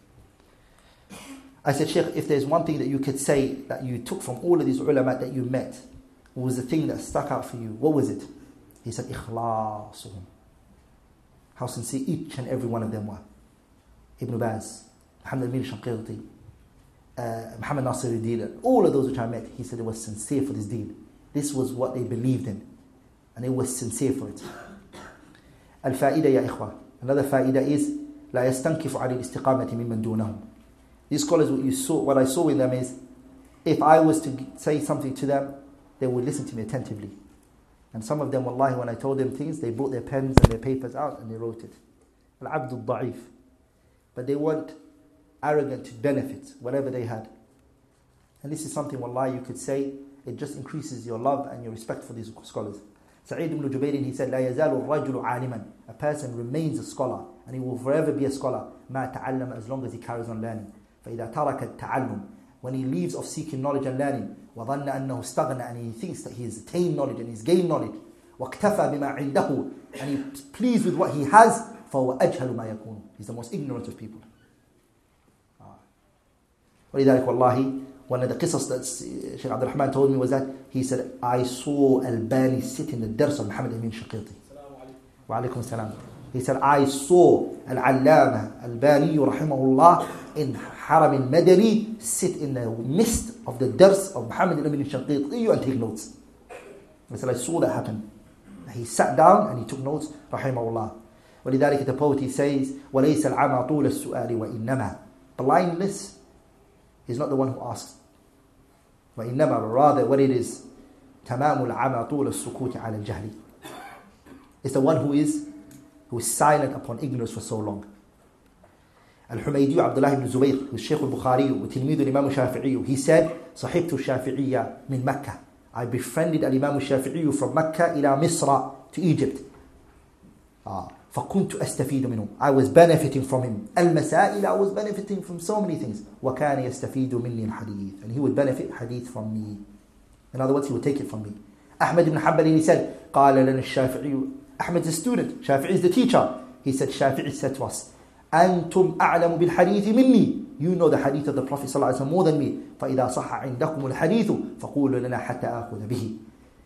Speaker 1: I said, Sheikh, if there's one thing that you could say that you took from all of these ulama that you met, what was the thing that stuck out for you? What was it? He said, Ikhlasuhum. How sincere each and every one of them were. Ibn Baz, Muhammad Al-Amin Al-Shanqiti, uh, Muhammad Nasiruddin, all of those which I met, he said it was sincere for this deen. This was what they believed in. And it was sincere for it. Al-Fa'ida ya ikhwa. Another fa'ida is, لا يستنكف على الاستقامة ممن دونهم. These scholars, what you saw, what I saw in them is, if I was to say something to them, they would listen to me attentively. And some of them, wallahi, when I told them things, they brought their pens and their papers out and they wrote it. Al-Abdul Da'if. But they weren't arrogant to benefit whatever they had. And this is something, wallahi, you could say, it just increases your love and your respect for these scholars. Sa'id ibn Jubayr, he said, لا يزال الرجل عالما. A person remains a scholar and he will forever be a scholar. ما تعلم, as long as he carries on learning. فإذا ترك التعلم, when he leaves of seeking knowledge and learning, وظن أنه استغنى, and he thinks that he has attained knowledge and he's gained knowledge, واكتفى بما عنده, and he's pleased with what he has, فهو أجهل ما يكون. He's the most ignorant of people. ولذلك والله, one of the qisas that Shaykh Abdul Rahman told me was that he said, I saw Albani sit in the dars of Muhammad Amin Shaqiti. Wa alaikum salam. He said, I saw Al-Allama Albani rahimahullah in Haram al-Madani sit in the midst of the dars of Muhammad Amin Shaqiti and take notes. He said, I saw that happen. He sat down and he took notes, rahimahullah. ولذلك the poet, he says, وَلَيْسَ الْعَمَى طُولَ السُّؤَالِ وَإِنَّمَا. Blindness is not the one who asks. وَإِنَّمَا, rather what it is, تمام العمى طول السكوت على الجهل. It's the one who is who is silent upon ignorance for so long. الحميدي عبد الله بن زبير والشيخ البخاري وتلميذ الإمام الشافعي, he said صحبت الشافعية من مكة. I befriended الإمام الشافعي from Mecca إلى مصر to Egypt. آه. فكنت أستفيد منه. I was benefiting from him. المسائل, I was benefiting from so many things. وكان يستفيد مني الحديث, and he would benefit hadith from me. In other words, he would take it from me. Ahmad ibn Hanbal, he said, قال لنا الشافعي. Ahmad's a student, Shafi'i is the teacher. He said, Shafi'i said to us, أنتم أعلم بالحديث مني. You know the hadith of the Prophet صلى الله عليه وسلم more than me. فإذا صح عندكم الحديث فقولوا لنا حتى آخذ به.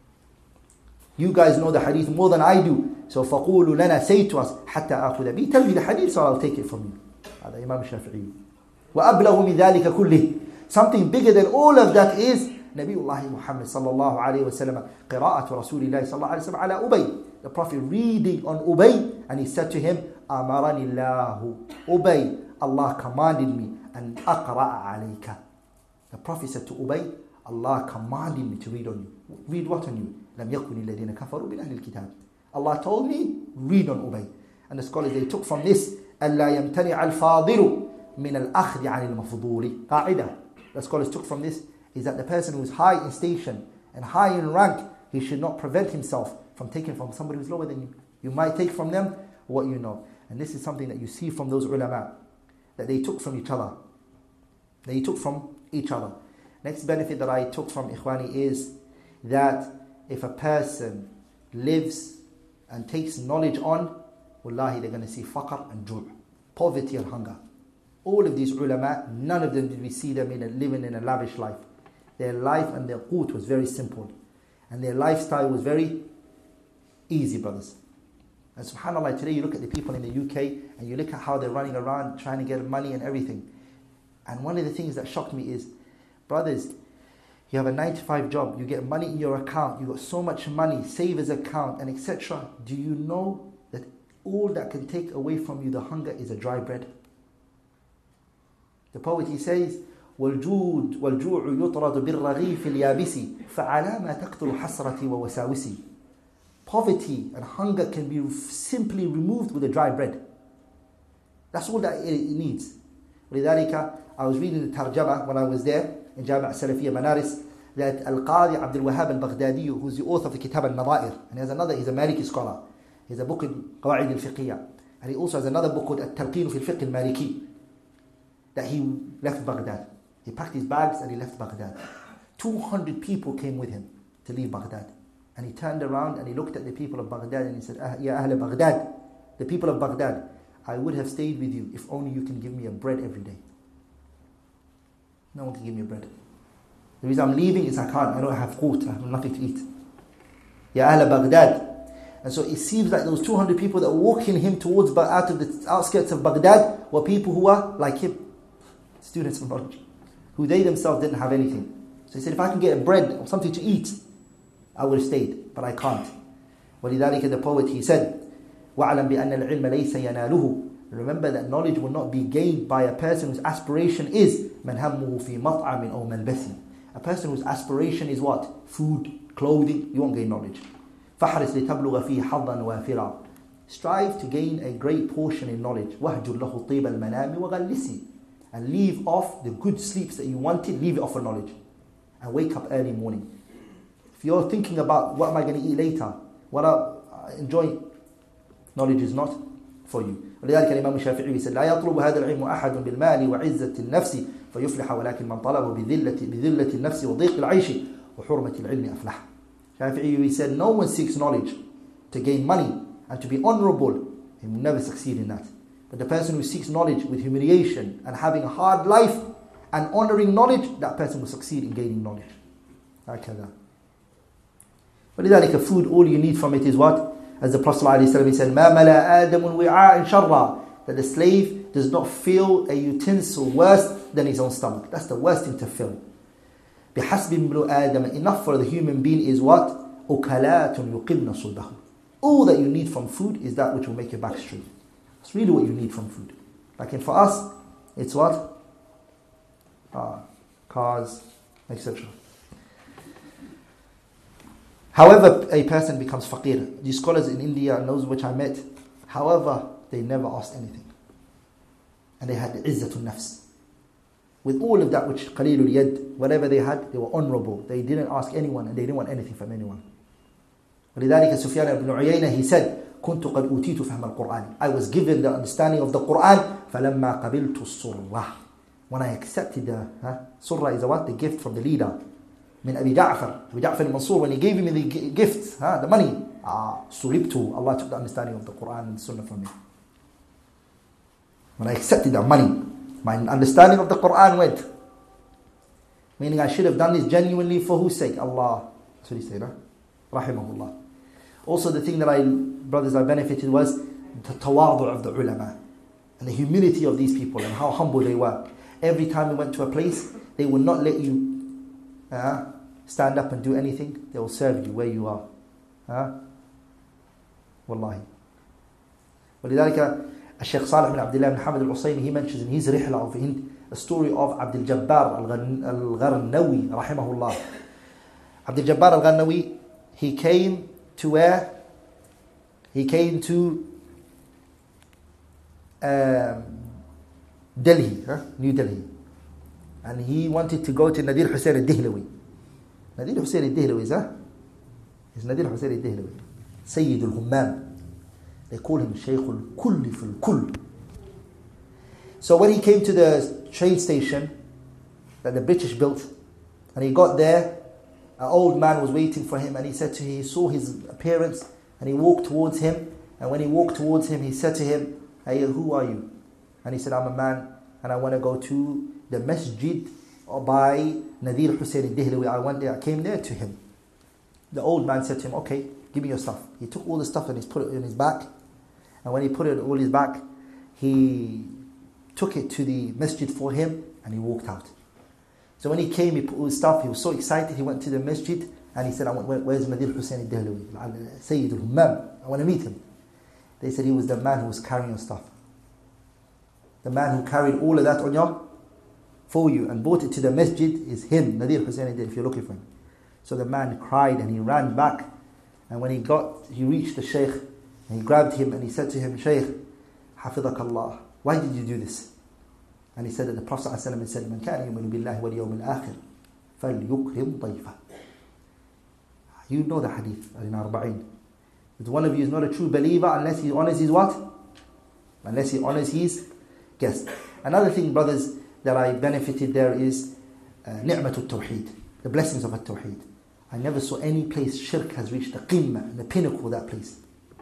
Speaker 1: You guys know the hadith more than I do. So فقولوا لنا, say to us, حتى آخذ به. Tell me the hadith so I'll take it from you. هذا إمام الشافعي. وأبلغ من ذلك كله. Something bigger than all of that is نبي الله محمد صلى الله عليه وسلم قراءة رسول الله صلى الله عليه وسلم على أبي. The Prophet reading on Ubay, and he said to him, أمرني الله Ubay, Allah commanded me أن أقرأ عليك. The Prophet said to Ubay, Allah commanded me to read on you. Read what on you? لم يكن الذين كفروا من أهل الكتاب. Allah told me, read on Ubay. And the scholars, they took from this, ألا يمتنع الفاضل من الأخذ عن المفضول. قاعدة. The scholars took from this is that the person who is high in station and high in rank, he should not prevent himself from taking from somebody who is lower than you. You might take from them what you know. And this is something that you see from those ulama, that they took from each other. They took from each other. Next benefit that I took from Ikhwani is that if a person lives and takes knowledge on, wallahi, they're going to see faqr and ju', poverty and hunger. All of these ulama, none of them did we see them in a, living in a lavish life. Their life and their qut was very simple. And their lifestyle was very easy, brothers. And subhanAllah, today you look at the people in the U K and you look at how they're running around trying to get money and everything. And one of the things that shocked me is, brothers, you have a nine to five job, you get money in your account, you got so much money, savers account and et cetera. Do you know that all that can take away from you the hunger is a dry bread? The poet, he says, وَالْجُودُ وَالْجُوعُ يُطْرَدُ بِالرَّغِيفِ الْيَابِسِ فَعَلَى مَا تَقْتُلُ حَسْرَتِي وَوَسَاوِسِ. Poverty and hunger can be simply removed with a dry bread. That's all that it needs. ولذلك, I was reading the tarjama when I was there in Jami' Salafiyya Manaris, that Al-Qadi Abdul Wahhab Al-Baghdadi, who's the author of the Kitab Al-Nadha'ir, and he has another, he's a Maliki scholar. He has a book in Qawa'id Al-Fiqhiyya, and he also has another book called Al-Talqeen fi Al-Fiqh Al-Maliki, that he left Baghdad. He packed his bags and he left Baghdad. two hundred people came with him to leave Baghdad. And he turned around and he looked at the people of Baghdad and he said, ah, Ya Ahl Baghdad, the people of Baghdad, I would have stayed with you if only you can give me a bread every day. No one can give me a bread. The reason I'm leaving is I can't, I don't have qut, I have nothing to eat. Ya Ahl Baghdad. And so it seems like those two hundred people that were walking him towards, out of the outskirts of Baghdad were people who were like him, students of knowledge, who they themselves didn't have anything. So he said, if I can get a bread or something to eat, I would have stayed, but I can't. وَلِذَلِكَ, the poet, he said, وَعْلَمْ بِأَنَّ الْعِلْمَ لَيْسَ يَنَالُهُ. Remember that knowledge will not be gained by a person whose aspiration is مَنْ هَمُّهُ فِي مَطْعَمٍ أَوْ مَلْبَسٍ. A person whose aspiration is what? Food, clothing. You won't gain knowledge. فَحْرِصْ لِتَبْلُغَ فِيهِ حَظًّا وَافِرًا. Strive to gain a great portion in knowledge. وَهْجُرْ لَهُ طِيبَ الْمَنَامِ وَغَلِّسِ. And leave off the good sleeps that you wanted, leave it off for knowledge. And wake up early morning. If you're thinking about what am I going to eat later, what I enjoy, knowledge is not for you. ولذلك الإمام الشافعي said لا يطلب هذا العلم أحد بالمال وعزة النفس فيفلح ولكن من طلبه بذلة بذلة النفس وضيق العيش وحرمة العلم أفلح. Shafi'i, he said no one seeks knowledge to gain money and to be honorable. He will never succeed in that. But the person who seeks knowledge with humiliation and having a hard life and honoring knowledge, that person will succeed in gaining knowledge. هكذا. ولذلك food, all you need from it is what? As the Prophet ﷺ, he said, مَا مَلَا آدَمٌ وِعَاءٍ شَرًّا. That the slave does not fill a utensil worse than his own stomach. That's the worst thing to fill. بِحَسْبِ مِلُوا آدَمَ. Enough for the human being is what? أُكَلَاتٌ يُقِمْنَ صُلْبَهُ. All that you need from food is that which will make your back straight. That's really what you need from food. Like in for us, it's what? Uh, cars, et cetera. However, a person becomes faqir. These scholars in India and those which I met, however, they never asked anything. And they had the izzatun nafs. With all of that which qalilul yad, whatever they had, they were honorable. They didn't ask anyone and they didn't want anything from anyone. ولذلك سفيان ibn Uyayna, he said, كنت قد أوتيت فهم القرآن. I was given the understanding of the Quran. فلما قبلت الصرة. When I accepted the huh? surah is a what? The gift from the leader. من أبي جعفر. Abu Ja'far al-Mansur, when he gave me the gift, huh? the money, ah, suribtu. Allah took the understanding of the Quran and Sunnah from me. When I accepted that money, my understanding of the Quran went. Meaning I should have done this genuinely for whose sake? Allah. That's what he said, huh? Rahimahullah. Also the thing that I, brothers, I benefited was the tawadu of the ulama. And the humility of these people and how humble they were. Every time we went to a place, they would not let you uh, stand up and do anything. They will serve you where you are. Uh, Wallahi. ولذلك الشيخ صالح بن عبد الله بن حمد العصيمي, he mentions in his رحلة of Hind the story of Abdul Jabbar al-Gharnawi rahimahullah. Abdul Jabbar al-Gharnawi, he came to where? He came to um, Delhi, huh? New Delhi. And he wanted to go to Nadir Hussain al-Dihlawi. Nadir Hussain al-Dihlawi is, huh? Is Nadir Hussain al-Dihlawi. Sayyid al-Hummam. They call him Shaykh al-Kulli fil Kull. So when he came to the train station that the British built, and he got there, an old man was waiting for him, and he said to him, he saw his appearance, and he walked towards him, and when he walked towards him, he said to him, hey, who are you? And he said, I'm a man, and I want to go to the masjid by Nadir Hussain al-Dihlawi. I went there, I came there to him. The old man said to him, okay, give me your stuff. He took all the stuff and he put it in his back, and when he put it all in his back, he took it to the masjid for him, and he walked out. So when he came, he put all his stuff, he was so excited, he went to the masjid, and he said, I want, where's Nadir Hussain al-Dihlawi? Sayyid al-Hummam, I want to meet him. They said he was the man who was carrying your stuff. The man who carried all of that on your, for you and brought it to the masjid is him, Nadir Hussain al-Dihlawi, if you're looking for him. So the man cried and he ran back, and when he got, he reached the Shaykh, and he grabbed him and he said to him, Shaykh, Hafidhak Allah, why did you do this? And he said that the Prophet ﷺ said, Man kana yu'minu billahi wal yawmil akhir falyukrim dayfa. You know the hadith in Arba'in. That one of you is not a true believer unless he honors his what? Unless he honors his guest. Another thing, brothers, that I benefited there is uh, ni'matul tawheed, the blessings of at-tawheed. I never saw any place shirk has reached the qimma, the pinnacle of that place.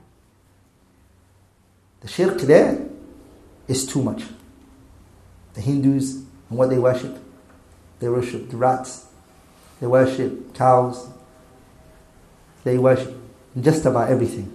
Speaker 1: The shirk there is too much. The Hindus and what they worship, they worship the rats, they worship cows, they worship just about everything.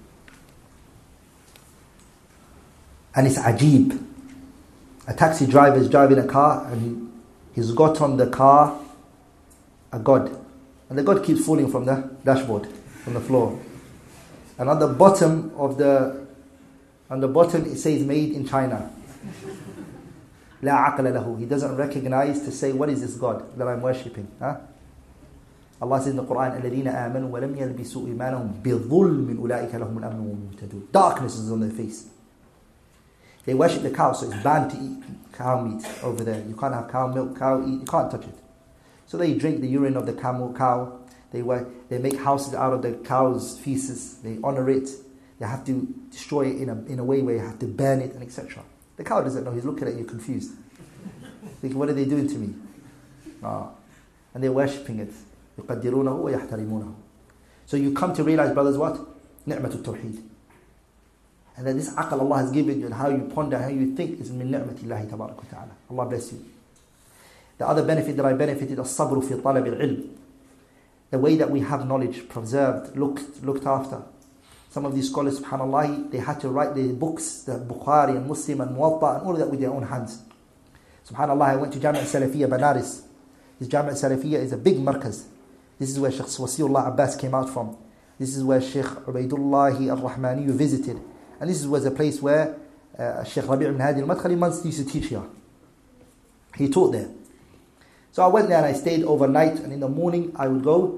Speaker 1: And it's ajib. A taxi driver is driving a car and he's got on the car a god. And the god keeps falling from the dashboard, from the floor. And on the bottom of the, on the bottom it says made in China. La aqla lahu. He doesn't recognize to say, what is this God that I'm worshipping? Huh? Allah says in the Quran, الَّذِينَ آمَنُوا وَلَمْ يَلْبِسُوا إِيمَانَهُمْ بِظُلْمٍ أُولَٰئِكَ لَهُمُ الْأَمْنُ وَهُمْ مُهْتَدُونَ. Darkness is on their face. They worship the cow, so it's banned to eat cow meat over there. You can't have cow milk, cow eat, you can't touch it. So they drink the urine of the camel, cow. They they make houses out of the cow's feces. They honor it. They have to destroy it in a in a way where you have to burn it and et cetera. The cow doesn't know. He's looking at you confused. Thinking, what are they doing to me? Ah. And they're worshipping it. يُقَدِّرُونَهُ وَيَحْتَرِمُونَهُ. So you come to realize, brothers, what? نِعْمَةُ التَّوْحِيد. And then this aql Allah has given you and how you ponder, how you think is min ni'matillahi tabarak wa ta'ala. Allah bless you. The other benefit that I benefited, as-sabru fi talab al-ilm. The way that we have knowledge preserved, looked, looked after. Some of these scholars, subhanAllah, they had to write their books, the Bukhari and Muslim and Muwatta and all of that with their own hands. SubhanAllah, I went to Jami' al-Salafiyya Banaris. This Jami' al-Salafiyya is a big markaz. This is where Shaykh Wasiullah Abbas came out from. This is where Shaykh Ubaidullah al-Rahmani visited. And this was a place where uh, Shaykh Rabi' ibn Hadi al-Madkhali once used to teach here. He taught there. So I went there and I stayed overnight, and in the morning I would go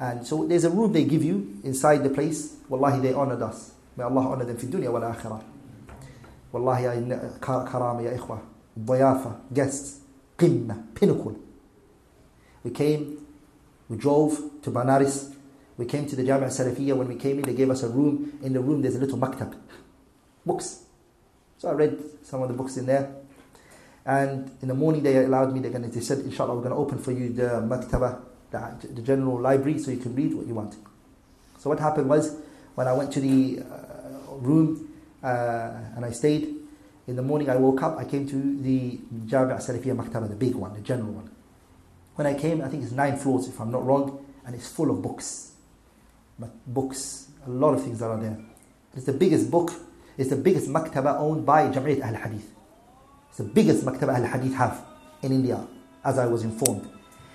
Speaker 1: And so there's a room they give you inside the place. Wallahi, they honored us. May Allah honor them fi dunya wal akhirah. Wallahi, karama ya ikhwa, dayafa, guests, qimma, pinnacle. We came, we drove to Banaras. We came to the Jami' Salafiyya. When we came in, they gave us a room. In the room, there's a little maktab, books. So I read some of the books in there. And in the morning, they allowed me, they're going to, they said, inshallah, we're going to open for you the maktaba, the, the general library, so you can read what you want. So what happened was, when I went to the uh, room uh, and I stayed, in the morning I woke up, I came to the Jami' Salafiyya Maktaba, the big one, the general one. When I came, I think it's nine floors if I'm not wrong, and it's full of books. But books, a lot of things that are there. It's the biggest book, it's the biggest maktaba owned by Jam'iyyat Ahl Hadith. It's the biggest maktaba Ahl Hadith have in India, as I was informed.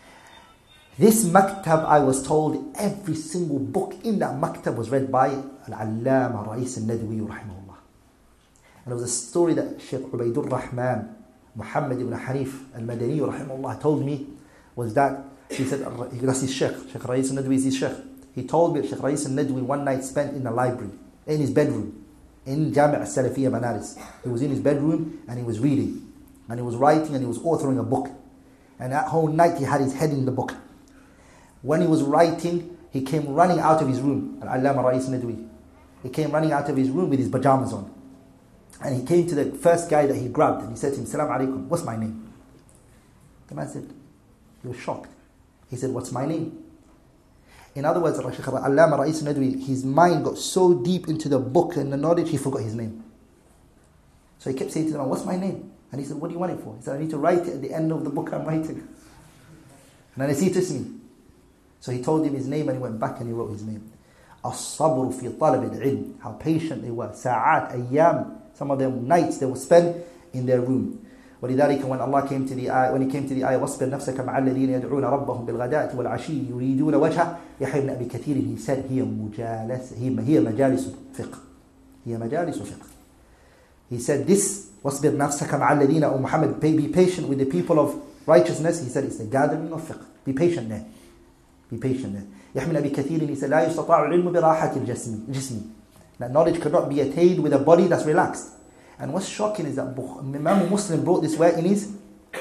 Speaker 1: This maktab, I was told, every single book in that maktab was read by Al-Allama Rais Al-Nadwi rahimahullah. And it was a story that Shaykh Ubaidur Rahman Muhammad ibn Hanif Al-Madani rahimahullah told me, was that, he said, that's his Shaykh, Shaykh Rais Al-Nadwi is his Shaykh. He told me that Shaykh Rais Al-Nadwi one night spent in the library, in his bedroom, in Jami' Salafiyya Banaras. He was in his bedroom and he was reading, and he was writing and he was authoring a book. And that whole night he had his head in the book. When he was writing, he came running out of his room. Al-Allama Rais Nadwi. He came running out of his room with his pajamas on. And he came to the first guy that he grabbed and he said to him, Salaam alaikum, what's my name? The man said, he was shocked. He said, what's my name? In other words, Al-Allama Rais Nadwi, his mind got so deep into the book and the knowledge, he forgot his name. So he kept saying to the man, what's my name? And he said, what do you want it for? He said, I need to write it at the end of the book I'm writing. And then he said to me. So he told him his name and he went back and he wrote his name. As-sabru fi talab al-ilm. How patient they were. Sa'at, ayyam. Some of them nights they would spend in their room. ولذلك when Allah came to the ayah, when he came to the ayah, وَاصْبِرْ نَفْسَكَ مَعَ الَّذِينَ يَدْعُونَ رَبَّهُم بِالْغَدَاةِ وَالْعَشِيِّ يُرِيدُونَ وَجْهَهُ يَحْيَى بْنُ أَبِي كَثِيرٍ, he said, هي مجالس هي مجالس فقه. هي مجالس فقه. He said this, وَاصْبِرْ نَفْسَكَ مَعَ الَّذِينَ, O Muhammad, be patient with the people of righteousness. He said it's the gathering of fiqh. Be patient there. Be patient there. يحيى بن أبي كثير, he said, لا يستطاع العلم براحة الجسم. That knowledge could not be attained with a body that's relaxed. And what's shocking is that Imam Muslim brought this where in his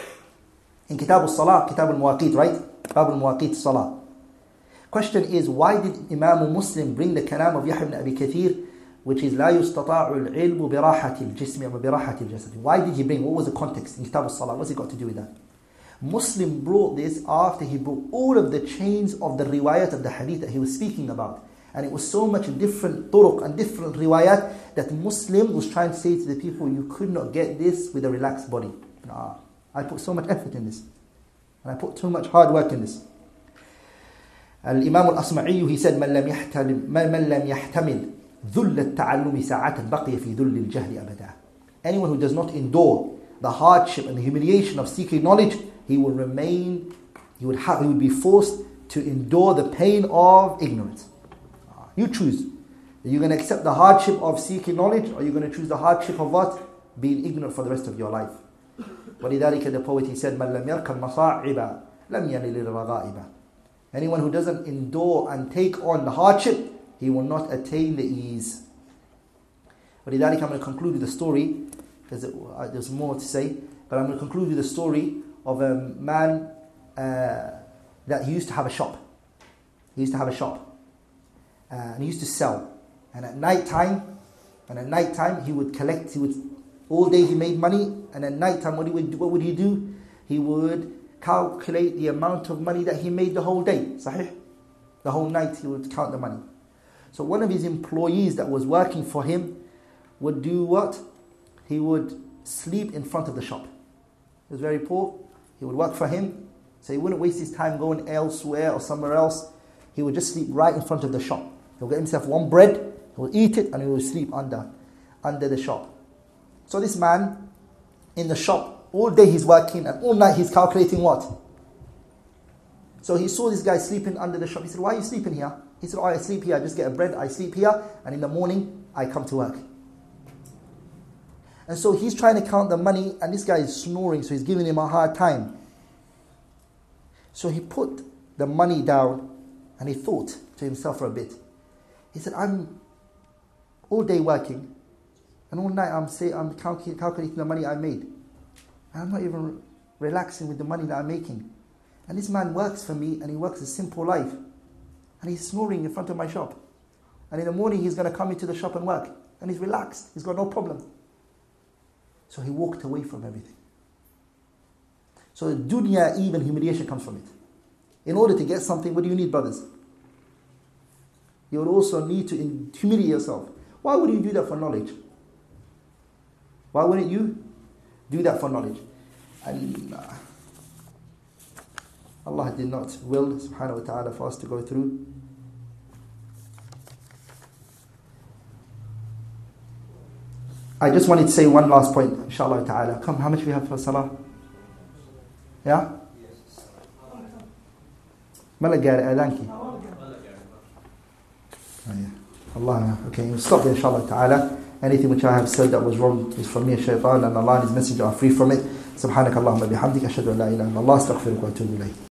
Speaker 1: in Kitab al-Salah, Kitab al-Muwaqit, right? Kitab al-Muwaqit Salah. Question is, why did Imam Muslim bring the kalam of Yahya ibn Abi Kathir, which is لا يستطاع العلم براحة الجسم وبراحة الجسد? Why did he bring? What was the context in Kitab al-Salah? What's it got to do with that? Muslim brought this after he brought all of the chains of the riwayat of the hadith that he was speaking about. And it was so much different turuq and different riwayat that Muslim was trying to say to the people, you could not get this with a relaxed body. Nah, I put so much effort in this. And I put so much hard work in this. Al-Imam al-Asma'i, he said, من لم يحتمل, من لم يحتمل ذل التعلم ساعة بقي في ذل الجهل أبدا. Anyone who does not endure the hardship and the humiliation of seeking knowledge, he will remain, he would, have, he would be forced to endure the pain of ignorance. You choose. Are you going to accept the hardship of seeking knowledge, or are you going to choose the hardship of what? Being ignorant for the rest of your life. وَلِذَلِكَ the poet, he said, مَنْ لَمْ يَرْكَ الْمَصَاعِبَ لَمْ يَنِلِ الرَّغَائِبَ. Anyone who doesn't endure and take on the hardship, he will not attain the ease. وَلِذَلِكَ I'm going to conclude with the story, because there's more to say, but I'm going to conclude with the story of a man uh, that he used to have a shop. He used to have a shop. Uh, and he used to sell. And at night time, and at night time he would collect, he would, all day he made money, and at night time what, he would, what would he do? He would calculate the amount of money that he made the whole day. Sahih? The whole night he would count the money. So one of his employees that was working for him would do what? He would sleep in front of the shop. He was very poor. He would work for him, so he wouldn't waste his time going elsewhere or somewhere else. He would just sleep right in front of the shop. He'll get himself one bread, he'll eat it, and he will sleep under, under the shop. So this man in the shop, all day he's working, and all night he's calculating what? So he saw this guy sleeping under the shop. He said, why are you sleeping here? He said, oh, I sleep here, I just get a bread, I sleep here, and in the morning I come to work. And so he's trying to count the money, and this guy is snoring, so he's giving him a hard time. So he put the money down, And he thought to himself for a bit. He said, I'm all day working, and all night I'm say I'm calcul- calculating the money I made. And I'm not even relaxing with the money that I'm making. And this man works for me, and he works a simple life. And he's snoring in front of my shop. And in the morning he's going to come into the shop and work. And he's relaxed. He's got no problem. So he walked away from everything. So dunya, even humiliation comes from it. In order to get something, what do you need, brothers? You would also need to humiliate yourself. Why would you do that for knowledge? Why wouldn't you do that for knowledge? And uh, Allah did not will, subhanahu wa ta'ala, for us to go through. I just wanted to say one last point, inshallah ta'ala. Come, how much we have for salah? Yeah? Malagar Adanki. Allah, okay, we'll stop there, inshallah ta'ala. Anything which I have said that was wrong is from me and shaitan, and Allah and His Messenger are free from it. Subhanak Allahumma bihamdik, ashhadu an la ilaha illa Allah, astaghfiruka wa atubu ilayk.